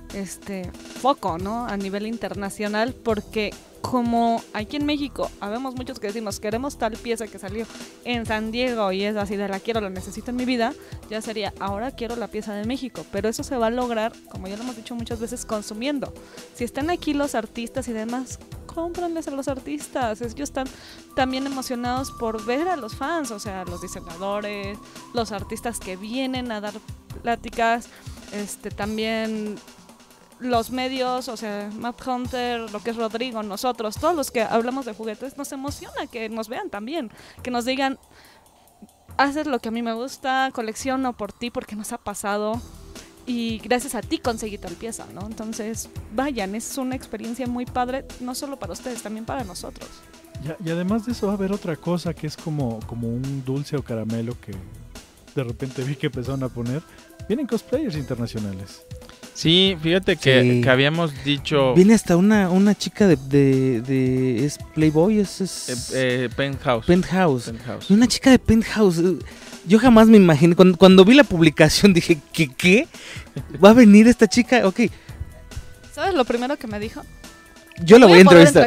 foco, ¿no? A nivel internacional, porque como aquí en México habemos muchos que decimos queremos tal pieza que salió en San Diego y es así de la quiero, la necesito en mi vida, ya sería ahora quiero la pieza de México, pero eso se va a lograr, como ya lo hemos dicho muchas veces, consumiendo. Si están aquí los artistas y demás, cómpranles a los artistas, ellos están también emocionados por ver a los fans, o sea, los diseñadores, los artistas que vienen a dar pláticas, también los medios, o sea, Matt Hunter, lo que es Rodrigo, nosotros, todos los que hablamos de juguetes, nos emociona que nos vean también, que nos digan, haces lo que a mí me gusta, colecciono por ti porque nos ha pasado y gracias a ti conseguí tal pieza, ¿no? Entonces, vayan, es una experiencia muy padre, no solo para ustedes, también para nosotros. Y además de eso va a haber otra cosa que es como un dulce o caramelo que de repente vi que empezaron a poner. Vienen cosplayers internacionales. Sí, fíjate que habíamos dicho... Viene hasta una chica de es Playboy, es Penthouse. Penthouse. Una chica de Penthouse. Yo jamás me imaginé, cuando vi la publicación dije, ¿qué? ¿Va a venir esta chica? Ok. ¿Sabes lo primero que me dijo? Yo la voy a entrevistar.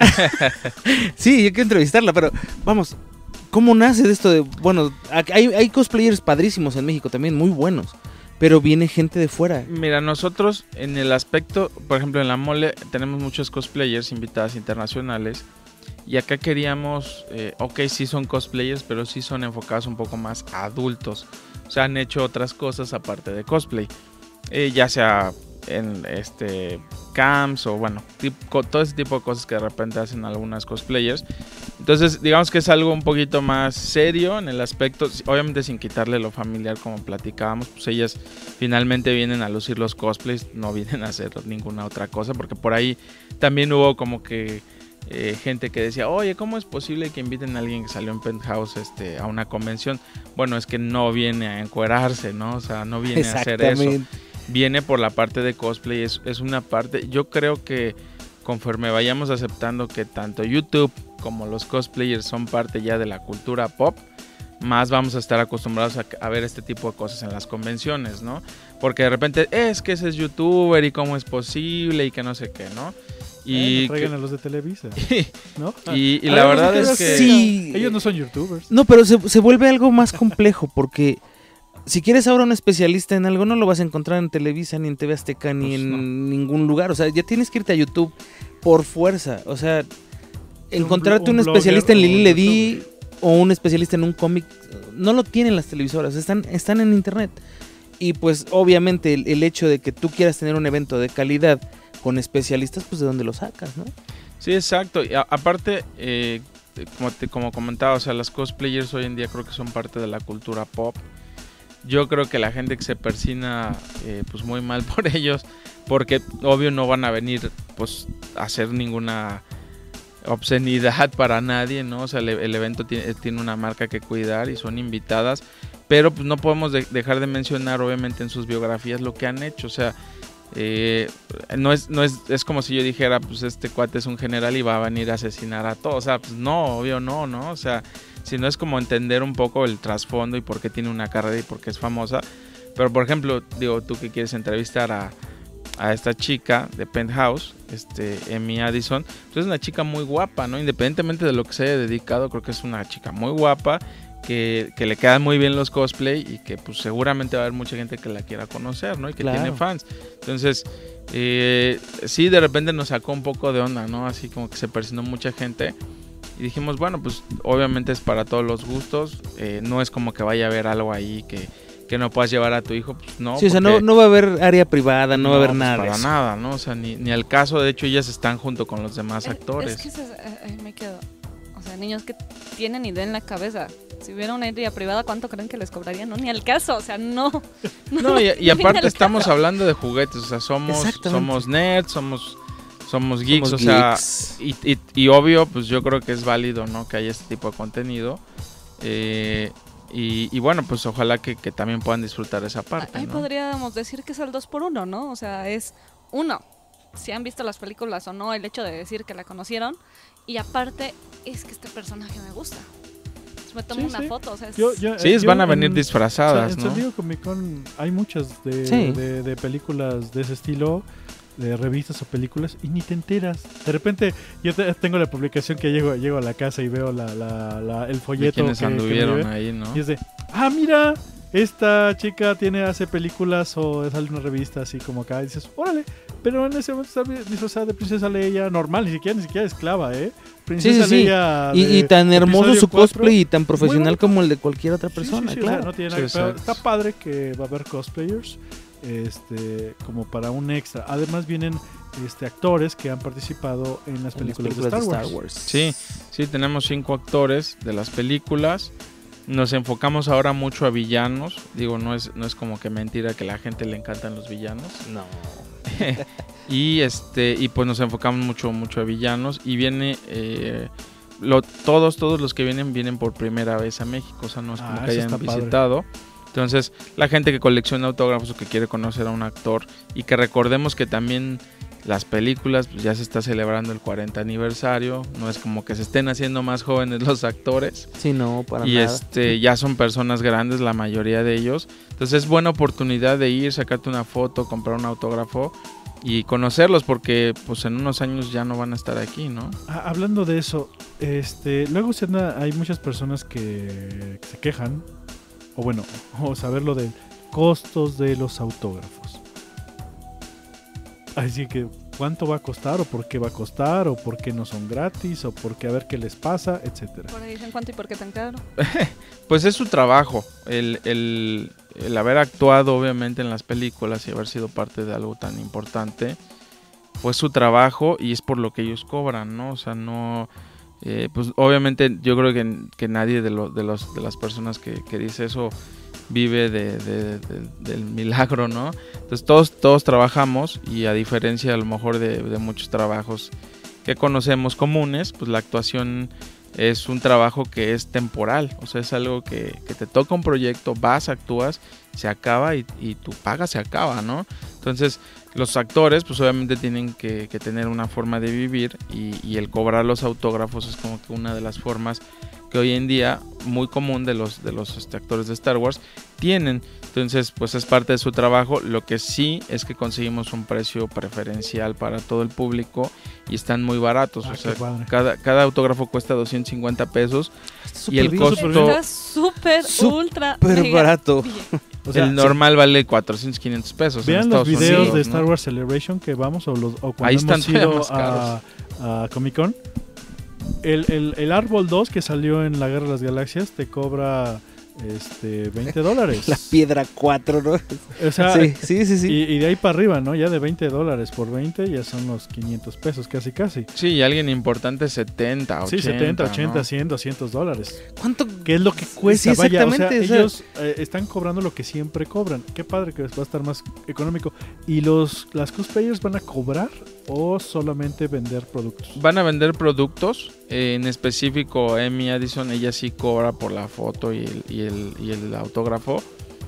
Sí, yo quiero entrevistarla, pero vamos, ¿cómo nace de esto de, bueno, hay cosplayers padrísimos en México también, muy buenos, pero viene gente de fuera? Mira, nosotros en el aspecto, por ejemplo, en la mole tenemos muchos cosplayers invitadas internacionales y acá queríamos, sí son cosplayers, pero sí son enfocados un poco más a adultos, o sea, han hecho otras cosas aparte de cosplay, ya sea en camps o bueno, todo ese tipo de cosas que de repente hacen algunas cosplayers. Entonces digamos que es algo un poquito más serio en el aspecto, obviamente sin quitarle lo familiar como platicábamos, pues ellas finalmente vienen a lucir los cosplays, no vienen a hacer ninguna otra cosa, porque por ahí también hubo como que gente que decía, oye, ¿cómo es posible que inviten a alguien que salió en Penthouse a una convención? Bueno, es que no viene a encuerarse, ¿no? O sea, no viene a hacer eso. Viene por la parte de cosplay, es una parte, yo creo que conforme vayamos aceptando que tanto YouTube como los cosplayers son parte ya de la cultura pop, más vamos a estar acostumbrados a ver este tipo de cosas en las convenciones, ¿no? Porque de repente, es que ese es youtuber y cómo es posible y que no sé qué, ¿no? Y traigan a los de Televisa, ¿no? y la verdad es que... Sí, ellos no son youtubers. No, pero se vuelve algo más complejo porque... Si quieres ahora un especialista en algo, no lo vas a encontrar en Televisa, ni en TV Azteca, ni Pues en ningún lugar. O sea, ya tienes que irte a YouTube por fuerza. O sea, encontrarte un especialista en Lili Ledi o un especialista en un cómic, no lo tienen las televisoras, están en internet. Y pues obviamente el hecho de que tú quieras tener un evento de calidad con especialistas, pues de dónde lo sacas, ¿no? Sí, exacto. Y aparte, como comentaba, o sea, las cosplayers hoy en día creo que son parte de la cultura pop. Yo creo que la gente que se persina pues muy mal por ellos, porque obvio no van a venir pues a hacer ninguna obscenidad para nadie, ¿no? O sea, el evento tiene una marca que cuidar y son invitadas, pero pues no podemos dejar de mencionar obviamente en sus biografías lo que han hecho, o sea, es como si yo dijera, pues este cuate es un general y va a venir a asesinar a todos, o sea, pues no, obvio no, o sea, si no es como entender un poco el trasfondo y por qué tiene una carrera y por qué es famosa. Pero por ejemplo, digo, tú que quieres entrevistar a esta chica de Penthouse, Emi Addison, pues es una chica muy guapa, ¿no? Independientemente de lo que se haya dedicado, creo que es una chica muy guapa, que le quedan muy bien los cosplay y que pues seguramente va a haber mucha gente que la quiera conocer, ¿no? Y que tiene fans. Entonces, sí, de repente nos sacó un poco de onda, ¿no? Así como que se persinó mucha gente. Y dijimos, bueno, pues obviamente es para todos los gustos, no es como que vaya a haber algo ahí que no puedas llevar a tu hijo, pues no. Sí, o sea, no va a haber área privada, no va a haber pues nada. Para nada, ¿no? O sea, ni al caso, de hecho ellas están junto con los demás actores. Es que me quedo, o sea, niños que tienen idea en la cabeza. Si hubiera una área privada, ¿cuánto creen que les cobrarían? No, ni al caso, o sea, no. No, y aparte estamos hablando de juguetes, o sea, somos nerds, somos geeks, o sea, y obvio, pues yo creo que es válido, ¿no? Que haya este tipo de contenido. Y bueno, pues ojalá que también puedan disfrutar esa parte, Ahí ¿no? podríamos decir que es el 2x1, ¿no? O sea, es uno, si han visto las películas o no, el hecho de decir que la conocieron. Y aparte, es que este personaje me gusta. Me tomo una foto, o sea, van a venir disfrazadas, en ¿no? San Diego Comic Con hay muchas de películas de ese estilo, de revistas o películas, y ni te enteras. De repente yo tengo la publicación que llego a la casa y veo el folleto de quienes anduvieron ahí, ¿no? Y es de, mira, esta chica hace películas o sale una revista así como acá, y dices, órale, pero en ese momento está disfrazada de Princesa Leia normal, ni siquiera esclava, Princesa Leia y tan hermoso su 4, cosplay y tan profesional como el de cualquier otra persona, sí, claro. O sea, no tiene nada, pero está padre que va a haber cosplayers como para un extra. Además vienen actores que han participado en las películas de Star Wars. Sí, tenemos 5 actores de las películas. Nos enfocamos ahora mucho a villanos. Digo, no es como que mentira que a la gente le encantan los villanos. No. y pues nos enfocamos mucho a villanos. Y viene todos los que vienen por primera vez a México, o sea, no es como que hayan visitado. Entonces, la gente que colecciona autógrafos o que quiere conocer a un actor, y que recordemos que también las películas, pues ya se está celebrando el 40 aniversario, no es como que se estén haciendo más jóvenes los actores. Sí, no, para y nada. Ya son personas grandes, la mayoría de ellos. Entonces es buena oportunidad de ir, sacarte una foto, comprar un autógrafo y conocerlos, porque pues en unos años ya no van a estar aquí, ¿no? Hablando de eso, luego hay muchas personas que se quejan, o saber lo de costos de los autógrafos. Así que, ¿cuánto va a costar? ¿O por qué va a costar? ¿O por qué no son gratis? ¿O por qué a ver qué les pasa? Etcétera. Por ahí dicen cuánto y por qué tan caro. Pues es su trabajo, el haber actuado obviamente en las películas y haber sido parte de algo tan importante, pues su trabajo, y es por lo que ellos cobran, ¿no? O sea, no... pues obviamente yo creo que nadie de las personas que dice eso vive del milagro, ¿no? Entonces todos trabajamos, y a diferencia a lo mejor de muchos trabajos que conocemos comunes, pues la actuación es un trabajo que es temporal, o sea, es algo que te toca un proyecto, vas, actúas, se acaba y tu paga se acaba, ¿no? Entonces los actores pues obviamente tienen que tener una forma de vivir, y el cobrar los autógrafos es como que una de las formas que hoy en día muy común de los actores de Star Wars tienen. Entonces pues es parte de su trabajo. Lo que sí es que conseguimos un precio preferencial para todo el público y están muy baratos. O sea, cada autógrafo cuesta 250 pesos y el costo está súper ultra barato. O sea, el normal vale 400, 500 pesos. Vean en los Estados videos Unidos, de ¿no? Star Wars Celebration que vamos, o cuando ahí están hemos ido más caros. a Comic Con. El árbol 2 que salió en la Guerra de las Galaxias te cobra $20. La piedra 4, ¿no? O sea, sí. Y de ahí para arriba, ¿no? Ya de $20 por 20 ya son los 500 pesos, casi. Sí, y alguien importante 70, 80. Sí, 70, 80, ¿no? 100, $200. ¿Cuánto? ¿Qué es lo que cuesta? Sí, Vaya, o sea, exactamente, o sea, ellos están cobrando lo que siempre cobran. Qué padre que va a estar más económico. ¿Y las cosplayers van a cobrar o solamente vender productos? Van a vender productos. En específico, Amy Addison, ella sí cobra por la foto y el autógrafo.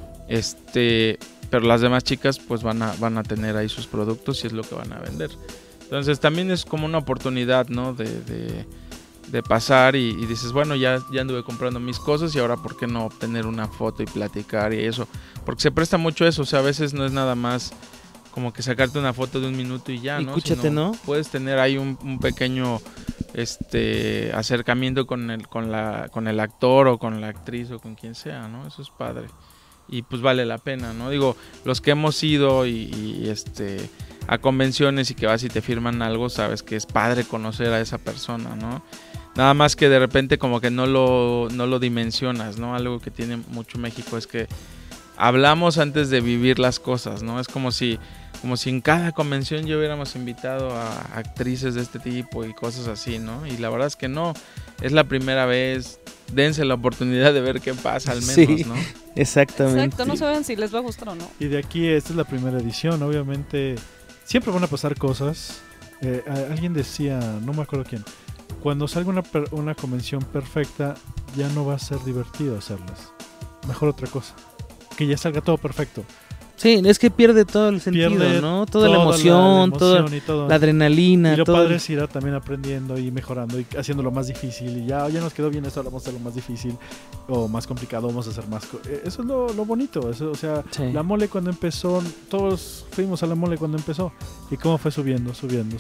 Pero las demás chicas pues van a tener ahí sus productos y es lo que van a vender. Entonces también es como una oportunidad, ¿no? De pasar y dices, bueno, ya anduve comprando mis cosas y ahora ¿por qué no obtener una foto y platicar y eso? Porque se presta mucho eso, o sea, a veces no es nada más como que sacarte una foto de un minuto y ya, ¿no? Escúchate, ¿no? Puedes tener ahí un pequeño acercamiento con el actor o con la actriz o con quien sea, ¿no? Eso es padre. Y pues vale la pena, ¿no? Digo, los que hemos ido a convenciones y que vas y te firman algo, sabes que es padre conocer a esa persona, ¿no? Nada más que de repente como que no lo dimensionas, ¿no? Algo que tiene mucho México es que hablamos antes de vivir las cosas, ¿no? Es como si en cada convención ya hubiéramos invitado a actrices de este tipo y cosas así, ¿no? Y la verdad es que no, es la primera vez, dense la oportunidad de ver qué pasa al menos, sí, ¿no? Exactamente. Exacto, no saben si les va a gustar o no. Y de aquí, esta es la primera edición, obviamente, siempre van a pasar cosas. Alguien decía, no me acuerdo quién, cuando salga una convención perfecta, ya no va a ser divertido hacerlas. Mejor otra cosa, que ya salga todo perfecto. Sí, es que pierde todo el sentido, ¿no? Toda la emoción, toda la adrenalina. Y lo todo padre es ir también aprendiendo y mejorando y haciéndolo más difícil. Y ya nos quedó bien esto, vamos a hacerlo más difícil o más complicado, vamos a hacer más... Eso es lo bonito. Eso, o sea, sí. La mole cuando empezó, todos fuimos a la mole cuando empezó. Y cómo fue subiendo.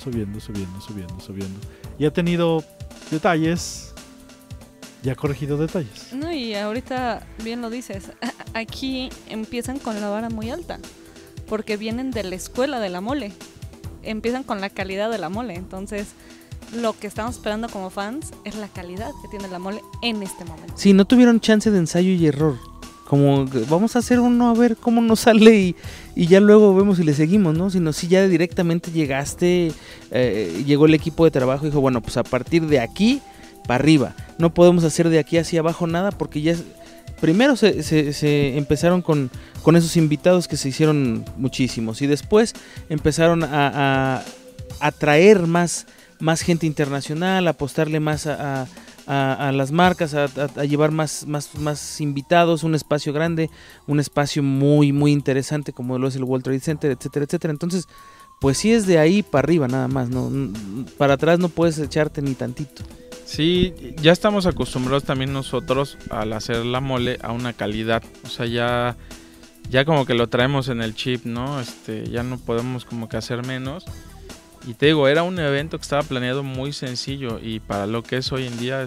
Y ha tenido detalles... Ya ha corregido detalles. No, y ahorita bien lo dices, aquí empiezan con la vara muy alta, porque vienen de la escuela de la mole, empiezan con la calidad de la mole, entonces lo que estamos esperando como fans es la calidad que tiene la mole en este momento. Sí, no tuvieron chance de ensayo y error, como vamos a hacer uno a ver cómo nos sale y ya luego vemos y le seguimos, ¿no? Sino si ya directamente llegaste, llegó el equipo de trabajo y dijo, bueno, pues a partir de aquí para arriba, no podemos hacer de aquí hacia abajo nada porque ya primero se empezaron con esos invitados que se hicieron muchísimos y después empezaron a traer más más gente internacional, apostarle más a las marcas, a llevar más invitados, un espacio grande, un espacio muy muy interesante como lo es el World Trade Center, etcétera, etcétera. Entonces, pues sí es de ahí para arriba nada más, no para atrás no puedes echarte ni tantito. Sí, ya estamos acostumbrados también nosotros al hacer la mole a una calidad, o sea, ya como que lo traemos en el chip, ¿no? Ya no podemos como que hacer menos. Y te digo, era un evento que estaba planeado muy sencillo y para lo que es hoy en día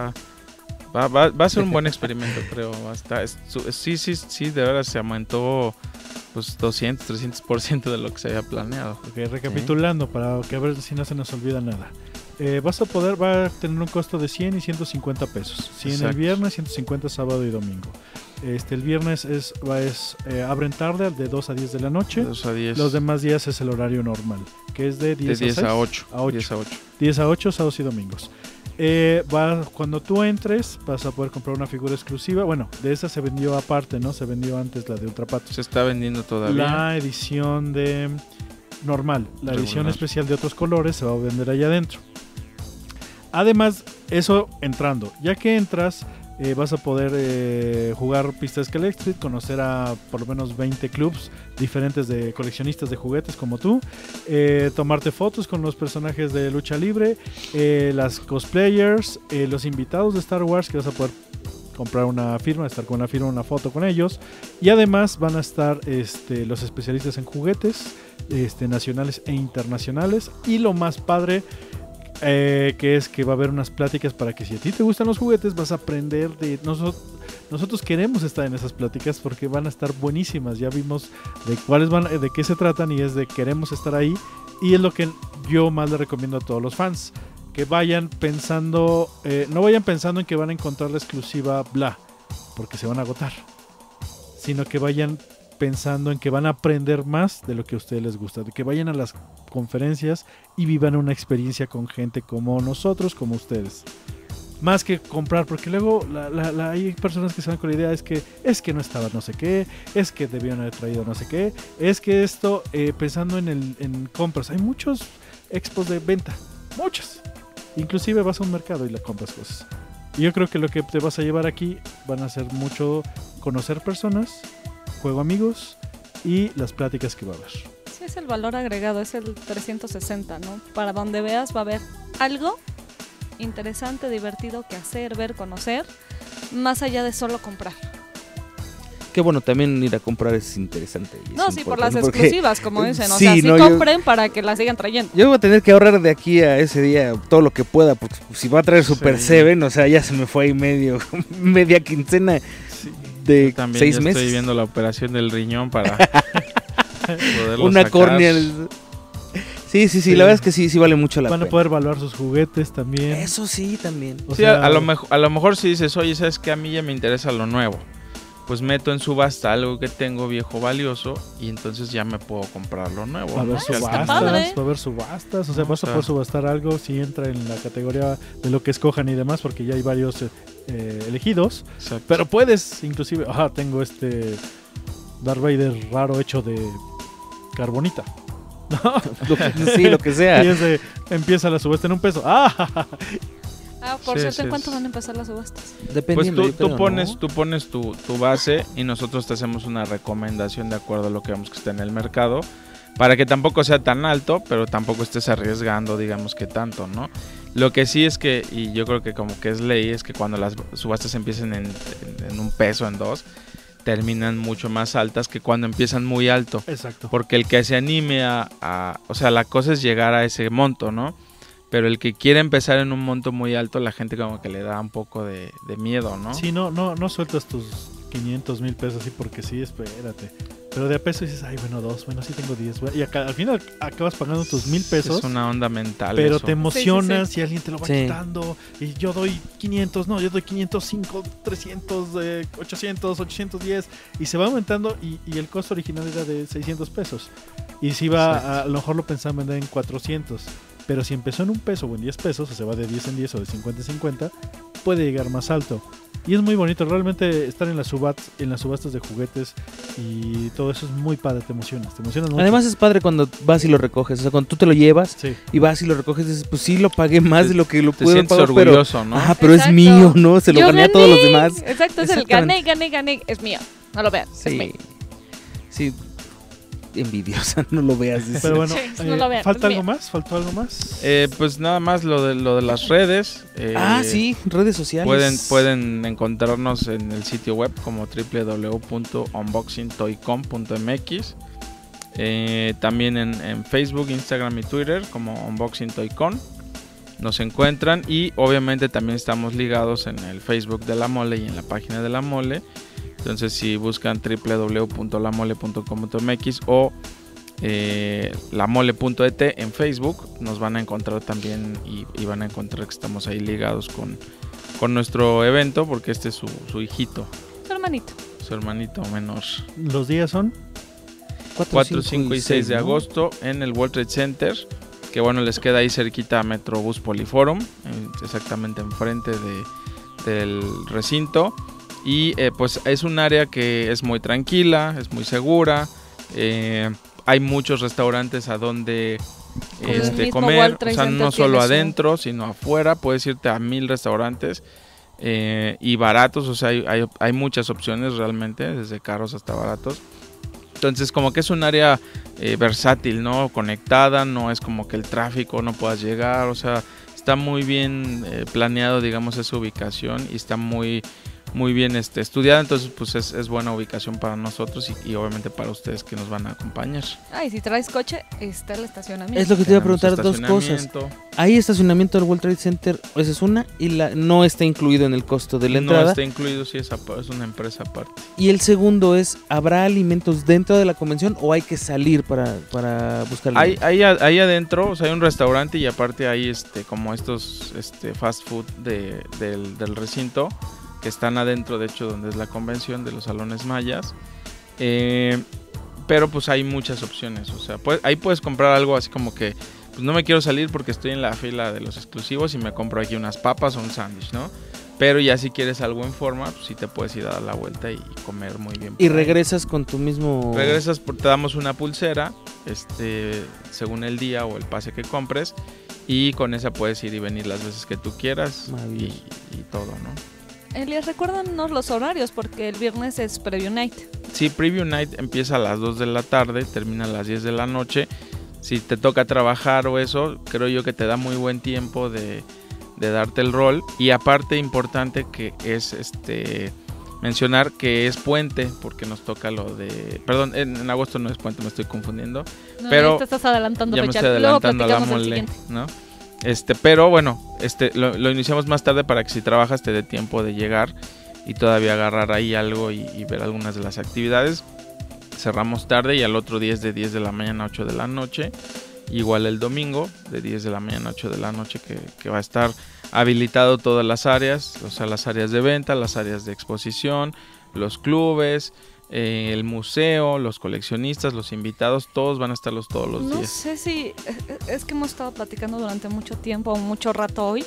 va a ser un buen experimento, creo. Sí, de verdad se aumentó pues 200-300% de lo que se había planeado. Okay, recapitulando, para que a ver si no se nos olvida nada. Va a tener un costo de 100 y 150 pesos. 100 Exacto. el viernes, 150 sábado y domingo. El viernes abren tarde, de 2 a 10 de la noche. 2 a 10. Los demás días es el horario normal, que es de 10 a 8. 10 a 8, sábados y domingos. Cuando tú entres, vas a poder comprar una figura exclusiva. Bueno, de esa se vendió aparte, ¿no? Se vendió antes la de Ultra Pato. Se está vendiendo todavía. La edición de normal, la edición Regular. especial de otros colores se va a vender allá adentro. Además, eso entrando. Ya que entras, vas a poder jugar pista Scale Street, conocer a por lo menos 20 clubs diferentes de coleccionistas de juguetes como tú, tomarte fotos con los personajes de lucha libre, las cosplayers, los invitados de Star Wars, que vas a poder comprar una firma, estar con una firma, una foto con ellos, y además van a estar los especialistas en juguetes nacionales e internacionales, y lo más padre que es que va a haber unas pláticas para que si a ti te gustan los juguetes vas a aprender de nosotros queremos estar en esas pláticas porque van a estar buenísimas. Ya vimos de qué se tratan y es de queremos estar ahí, y es lo que yo más le recomiendo a todos los fans, que vayan pensando, no vayan pensando en que van a encontrar la exclusiva bla, porque se van a agotar, sino que vayan pensando en que van a aprender más de lo que a ustedes les gusta, de que vayan a las conferencias y vivan una experiencia con gente como nosotros, como ustedes. Más que comprar, porque luego hay personas que se van con la idea es que no estaba no sé qué, es que debían haber traído no sé qué, es que esto, pensando en compras, hay muchos expos de venta, muchos. Inclusive vas a un mercado y le compras cosas. Y yo creo que lo que te vas a llevar aquí van a ser mucho conocer personas, juego amigos y las pláticas que va a haber. Sí, es el valor agregado, es el 360, ¿no? Para donde veas va a haber algo interesante, divertido que hacer, ver, conocer, más allá de solo comprar. Que bueno, también ir a comprar es interesante. No, sí, por las exclusivas, como dicen. O sí, sea, sí no, compren para que las sigan trayendo. Yo voy a tener que ahorrar de aquí a ese día todo lo que pueda, porque si va a traer Super Seven, o sea, ya se me fue ahí media quincena de 6 meses. Estoy viendo la operación del riñón para poderlo una sacar. córnea. Sí, la verdad es que sí vale mucho la pena. Van a poder evaluar sus juguetes también. Eso sí, también. O sea, a lo mejor si dices, oye, ¿sabes qué? A mí ya me interesa lo nuevo. Pues meto en subasta algo que tengo viejo valioso y entonces ya me puedo comprar lo nuevo. Va a haber ¿no? subastas, o sea, vas a poder subastar algo si entra en la categoría de lo que escojan y demás, porque ya hay varios elegidos. Exacto. Pero puedes, inclusive, tengo Darth Vader raro hecho de carbonita. Sí, lo que sea. Y empieza la subasta en $1. Por cierto, ¿en cuánto van a empezar las subastas? Dependiendo, pues tú pones tu base y nosotros te hacemos una recomendación de acuerdo a lo que vemos que está en el mercado, para que tampoco sea tan alto, pero tampoco estés arriesgando, digamos que tanto, ¿no? Lo que sí es que, y yo creo que como que es ley, es que cuando las subastas empiecen en $1, en $2, terminan mucho más altas que cuando empiezan muy alto. Exacto. Porque el que se anime o sea, la cosa es llegar a ese monto, ¿no? Pero el que quiere empezar en un monto muy alto, la gente como que le da un poco de miedo, ¿no? Sí, no sueltas tus 500,000 pesos así porque sí, espérate. Pero de a peso dices, bueno, 2, sí tengo 10. Y al final acabas pagando tus 1,000 pesos. Es una onda mental. Pero eso. te emocionas Sí. y alguien te lo va quitando. Y yo doy 500, yo doy 505, 300, 800, 810. Y se va aumentando y el costo original era de 600 pesos. Y si va, a lo mejor lo pensaban vender en 400. Pero si empezó en $1 o en 10 pesos, o se va de 10 en 10 o de 50 en 50, puede llegar más alto. Y es muy bonito, realmente estar en las subastas de juguetes y todo eso es muy padre, te emocionas mucho. Además es padre cuando vas y lo recoges, o sea, cuando tú te lo llevas Sí. y vas y lo recoges, dices, pues sí, lo pagué más de lo que lo Te puedo sientes pagar, orgulloso, ¿no? pero es Exacto. mío, ¿no? Se lo Yo gané a todos los gané. demás. Exacto, es el gané, es mío. No lo vean, es mío. Sí, envidiosa, no lo veas. dice. Pero bueno, Sí, no lo vean, ¿falta es algo mío. más? ¿Faltó algo más? Pues nada más lo de las redes. Sí, redes sociales. Pueden encontrarnos en el sitio web como www.unboxingtoycon.mx. También en Facebook, Instagram y Twitter como Unboxing Toycon. Nos encuentran y obviamente también estamos ligados en el Facebook de La Mole y en la página de La Mole. Entonces si buscan www.lamole.com.mx o lamole.et en Facebook nos van a encontrar también y van a encontrar que estamos ahí ligados con nuestro evento porque este es su hijito, Su hermanito. su hermanito menor. Los días son 4, 5 y 6 de ¿no? agosto en el World Trade Center, que bueno, les queda ahí cerquita a Metrobús Poliforum, exactamente enfrente del recinto. Y pues es un área que es muy tranquila, es muy segura. Hay muchos restaurantes a donde Como el mismo comer, World Trade o sea, Center no solo tiene su- adentro, sino afuera. Puedes irte a 1000 restaurantes y baratos, o sea, hay muchas opciones realmente, desde caros hasta baratos. Entonces como que es un área versátil, ¿no? Conectada, no es como que el tráfico no puedas llegar, o sea, está muy bien planeado, digamos, esa ubicación y está muy bien estudiada, entonces pues es buena ubicación para nosotros y obviamente para ustedes que nos van a acompañar. Y si traes coche, está el estacionamiento. Es lo que te iba a Tenemos preguntar, dos cosas. estacionamiento. Hay estacionamiento del World Trade Center, esa es una, y no está incluido en el costo de la No entrada. está incluido, sí, es una empresa aparte. Y el segundo es, ¿habrá alimentos dentro de la convención o hay que salir para buscar alimentos? Ahí adentro, o sea, hay un restaurante y aparte hay como estos fast food del recinto que están adentro, de hecho, donde es la convención de los salones mayas. Pero pues hay muchas opciones, o sea, ahí puedes comprar algo así como que pues no me quiero salir porque estoy en la fila de los exclusivos y me compro aquí unas papas o un sándwich, ¿no? Pero ya si quieres algo en forma, pues sí te puedes ir a dar la vuelta y comer muy bien. Y por ahí. regresas con tu mismo... Regresas, te damos una pulsera, según el día o el pase que compres, y con esa puedes ir y venir las veces que tú quieras Maravilloso. y todo, ¿no? Elias, recuérdanos los horarios porque el viernes es Preview Night. Sí, Preview Night empieza a las 2 de la tarde, termina a las 10 de la noche. Si te toca trabajar o eso, creo yo que te da muy buen tiempo de darte el rol. Y aparte importante que es mencionar que es puente, porque nos toca lo de... Perdón, en agosto no es puente, me estoy confundiendo. No, Pero ya te estás adelantando ya me fecha. estoy Luego adelantando a la platicamos el mole, siguiente. ¿no? Pero bueno, lo iniciamos más tarde para que si trabajas te dé tiempo de llegar y todavía agarrar ahí algo y ver algunas de las actividades. Cerramos tarde y al otro día es de 10 de la mañana a 8 de la noche. Igual el domingo, de 10 de la mañana a 8 de la noche, que va a estar habilitado todas las áreas, o sea, las áreas de venta, las áreas de exposición, los clubes, el museo, los coleccionistas, los invitados, todos van a estar todos los No días. sé si... Es que hemos estado platicando durante mucho tiempo, mucho rato hoy.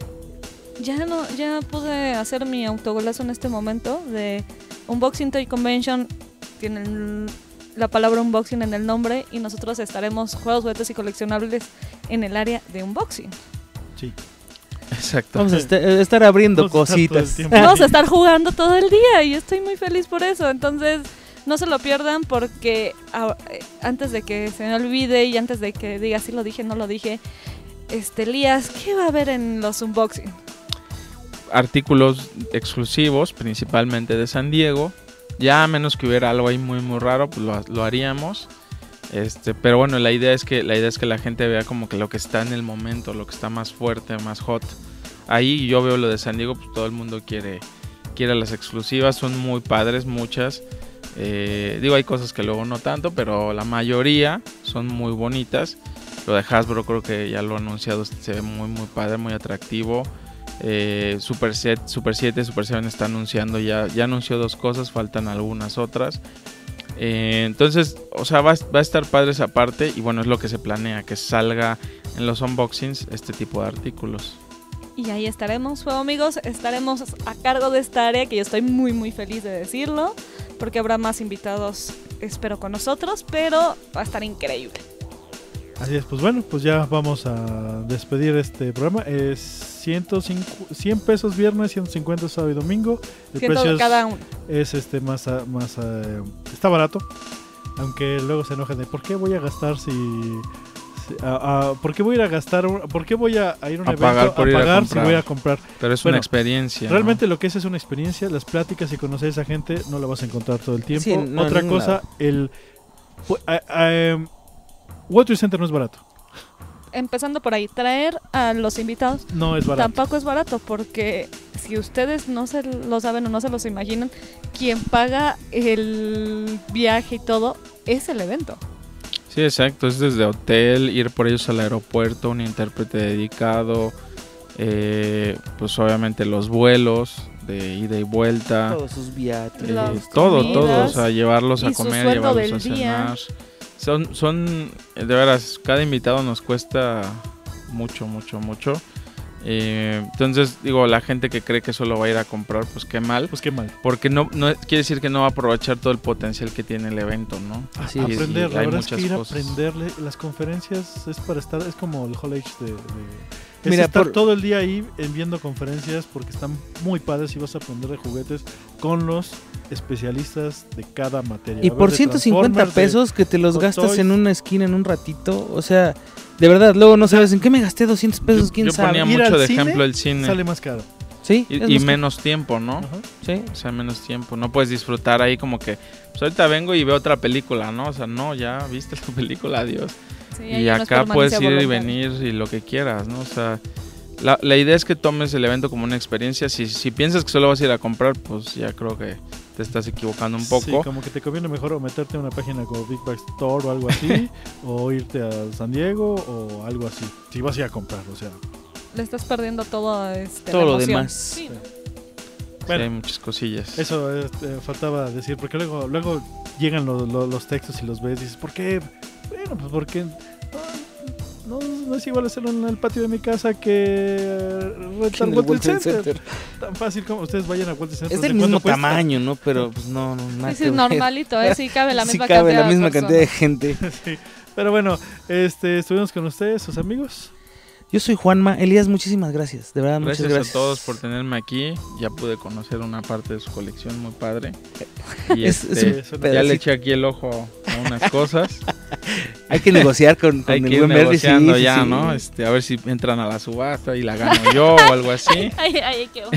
Ya pude hacer mi autogolazo en este momento de Unboxing Toy Convention. Tienen la palabra unboxing en el nombre y nosotros estaremos juegos, juguetes y coleccionables en el área de unboxing. Sí. Exacto. Vamos a estar abriendo Vamos a estar todo el cositas. tiempo. Vamos a estar jugando todo el día y estoy muy feliz por eso. Entonces, no se lo pierdan porque antes de que se me olvide y antes de que diga si lo dije, no lo dije, Elías, ¿qué va a haber en los unboxing? Artículos exclusivos, principalmente de San Diego. Ya a menos que hubiera algo ahí muy muy raro, pues lo haríamos. Pero bueno, la idea es que la gente vea como que lo que está en el momento, lo que está más fuerte, más hot. Ahí yo veo lo de San Diego, pues todo el mundo quiere las exclusivas, son muy padres, muchas. Hay cosas que luego no tanto, pero la mayoría son muy bonitas. Lo de Hasbro creo que ya lo ha anunciado, se ve muy muy padre, muy atractivo. Super 7, Super 7 está anunciando, ya anunció 2 cosas, faltan algunas otras. Entonces, o sea, va a estar padre esa parte y bueno, es lo que se planea, que salga en los unboxings este tipo de artículos. Y ahí estaremos, Juego Amigos, estaremos a cargo de esta área, que yo estoy muy muy feliz de decirlo, porque habrá más invitados, espero, con nosotros, pero va a estar increíble. Así es, pues bueno, pues ya vamos a despedir este programa. Es 100 pesos viernes, 150 sábado y domingo. El 100 precio cada uno. es más está barato, aunque luego se enojan de ¿por qué voy a gastar ¿por qué voy a ir a gastar? ¿Por qué voy a ir a un evento a pagar si voy a comprar? Pero es una experiencia. Realmente, ¿no? Lo que es una experiencia. Las pláticas y conocer a esa gente no la vas a encontrar todo el tiempo. Sí, no, otra cosa, World Trade Center no es barato. Empezando por ahí, traer a los invitados no es barato. Tampoco es barato, porque si ustedes no se lo saben o no se los imaginan, quien paga el viaje y todo es el evento. Sí, exacto, es desde hotel, ir por ellos al aeropuerto, un intérprete dedicado, pues obviamente los vuelos de ida y vuelta, todos sus viajes, todo, o sea, llevarlos a comer, llevarlos a cenar. Son, de veras, cada invitado nos cuesta mucho. Entonces, digo, la gente que cree que solo va a ir a comprar, pues qué mal. Porque no quiere decir que no va a aprovechar todo el potencial que tiene el evento, ¿no? Así aprender, la verdad es que ir a aprenderle. Las conferencias es para estar, es como el Hall H es Mira, estar todo el día ahí viendo conferencias, porque están muy padres y vas a aprender de juguetes con los especialistas de cada materia. Y por 150 pesos que te los gastas Toys en una esquina en un ratito, o sea, de verdad, luego no sabes en qué me gasté 200 pesos, quién sabe. Yo ponía mucho de ejemplo el cine. Sale más caro. Sí, y menos tiempo, ¿no? Ajá. Sí. O sea, menos tiempo. No puedes disfrutar ahí como que, pues ahorita vengo y veo otra película, ¿no? O sea, no, ya viste la película, adiós. Sí, y acá puedes ir y venir y lo que quieras, ¿no? O sea, la idea es que tomes el evento como una experiencia. Si piensas que solo vas a ir a comprar, pues ya creo que te estás equivocando un poco. Sí, como que te conviene mejor o meterte a una página como Big Bag Store o algo así, o irte a San Diego o algo así, si vas a ir a comprar, o sea. Le estás perdiendo todo lo demás. Sí. Bueno, hay muchas cosillas. Eso faltaba decir, porque luego llegan los textos y los ves y dices, ¿por qué? Bueno, pues porque no es igual hacerlo en el patio de mi casa que rentar World Trade Center. Tan fácil como ustedes vayan a World Trade Center. Es del mismo tamaño, ¿no? Pero pues no nada. Sí, es normalito, sí cabe la misma cantidad de gente. Sí. Pero bueno, estuvimos con ustedes, sus amigos. Yo soy Juanma. Elías, muchísimas gracias. De verdad, muchas gracias a todos por tenerme aquí. Ya pude conocer una parte de su colección muy padre. Y ya le eché aquí el ojo a unas cosas. Hay que negociar con hay el que ir buen negociando Verdi, ya, sí. ¿no? A ver si entran a la subasta y la gano yo o algo así. Ay, qué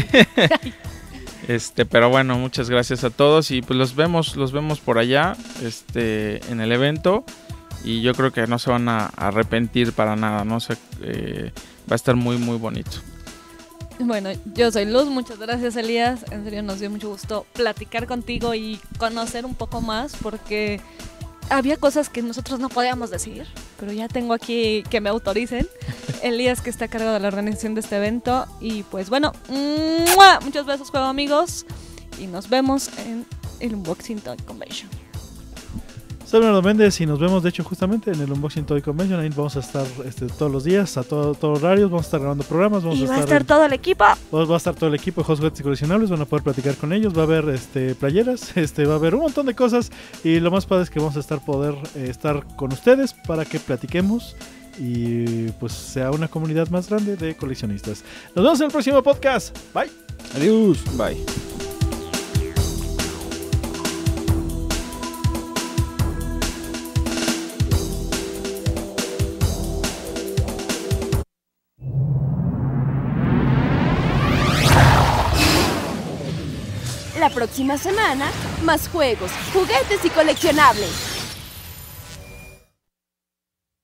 bueno. Pero bueno, muchas gracias a todos y pues los vemos por allá, en el evento. Y yo creo que no se van a arrepentir para nada, ¿no? Va a estar muy, muy bonito. Bueno, yo soy Luz, muchas gracias, Elías. En serio, nos dio mucho gusto platicar contigo y conocer un poco más, porque había cosas que nosotros no podíamos decir, pero ya tengo aquí que me autoricen. Elías, que está a cargo de la organización de este evento. Y pues bueno, muchos besos, Juego Amigos, y nos vemos en el Unboxing Toy Convention. Soy Leonardo Méndez y nos vemos, de hecho, justamente en el Unboxing Toy Convention. Ahí vamos a estar todos los días, a todos horarios. Vamos a estar grabando programas. Y va a estar todo el equipo. Va a estar todo el equipo de Juguetes y Coleccionables. Van a poder platicar con ellos. Va a haber playeras. Va a haber un montón de cosas. Y lo más padre es que vamos a poder estar con ustedes para que platiquemos y pues sea una comunidad más grande de coleccionistas. Nos vemos en el próximo podcast. Bye. Adiós. Bye. La próxima semana, más juegos, juguetes y coleccionables.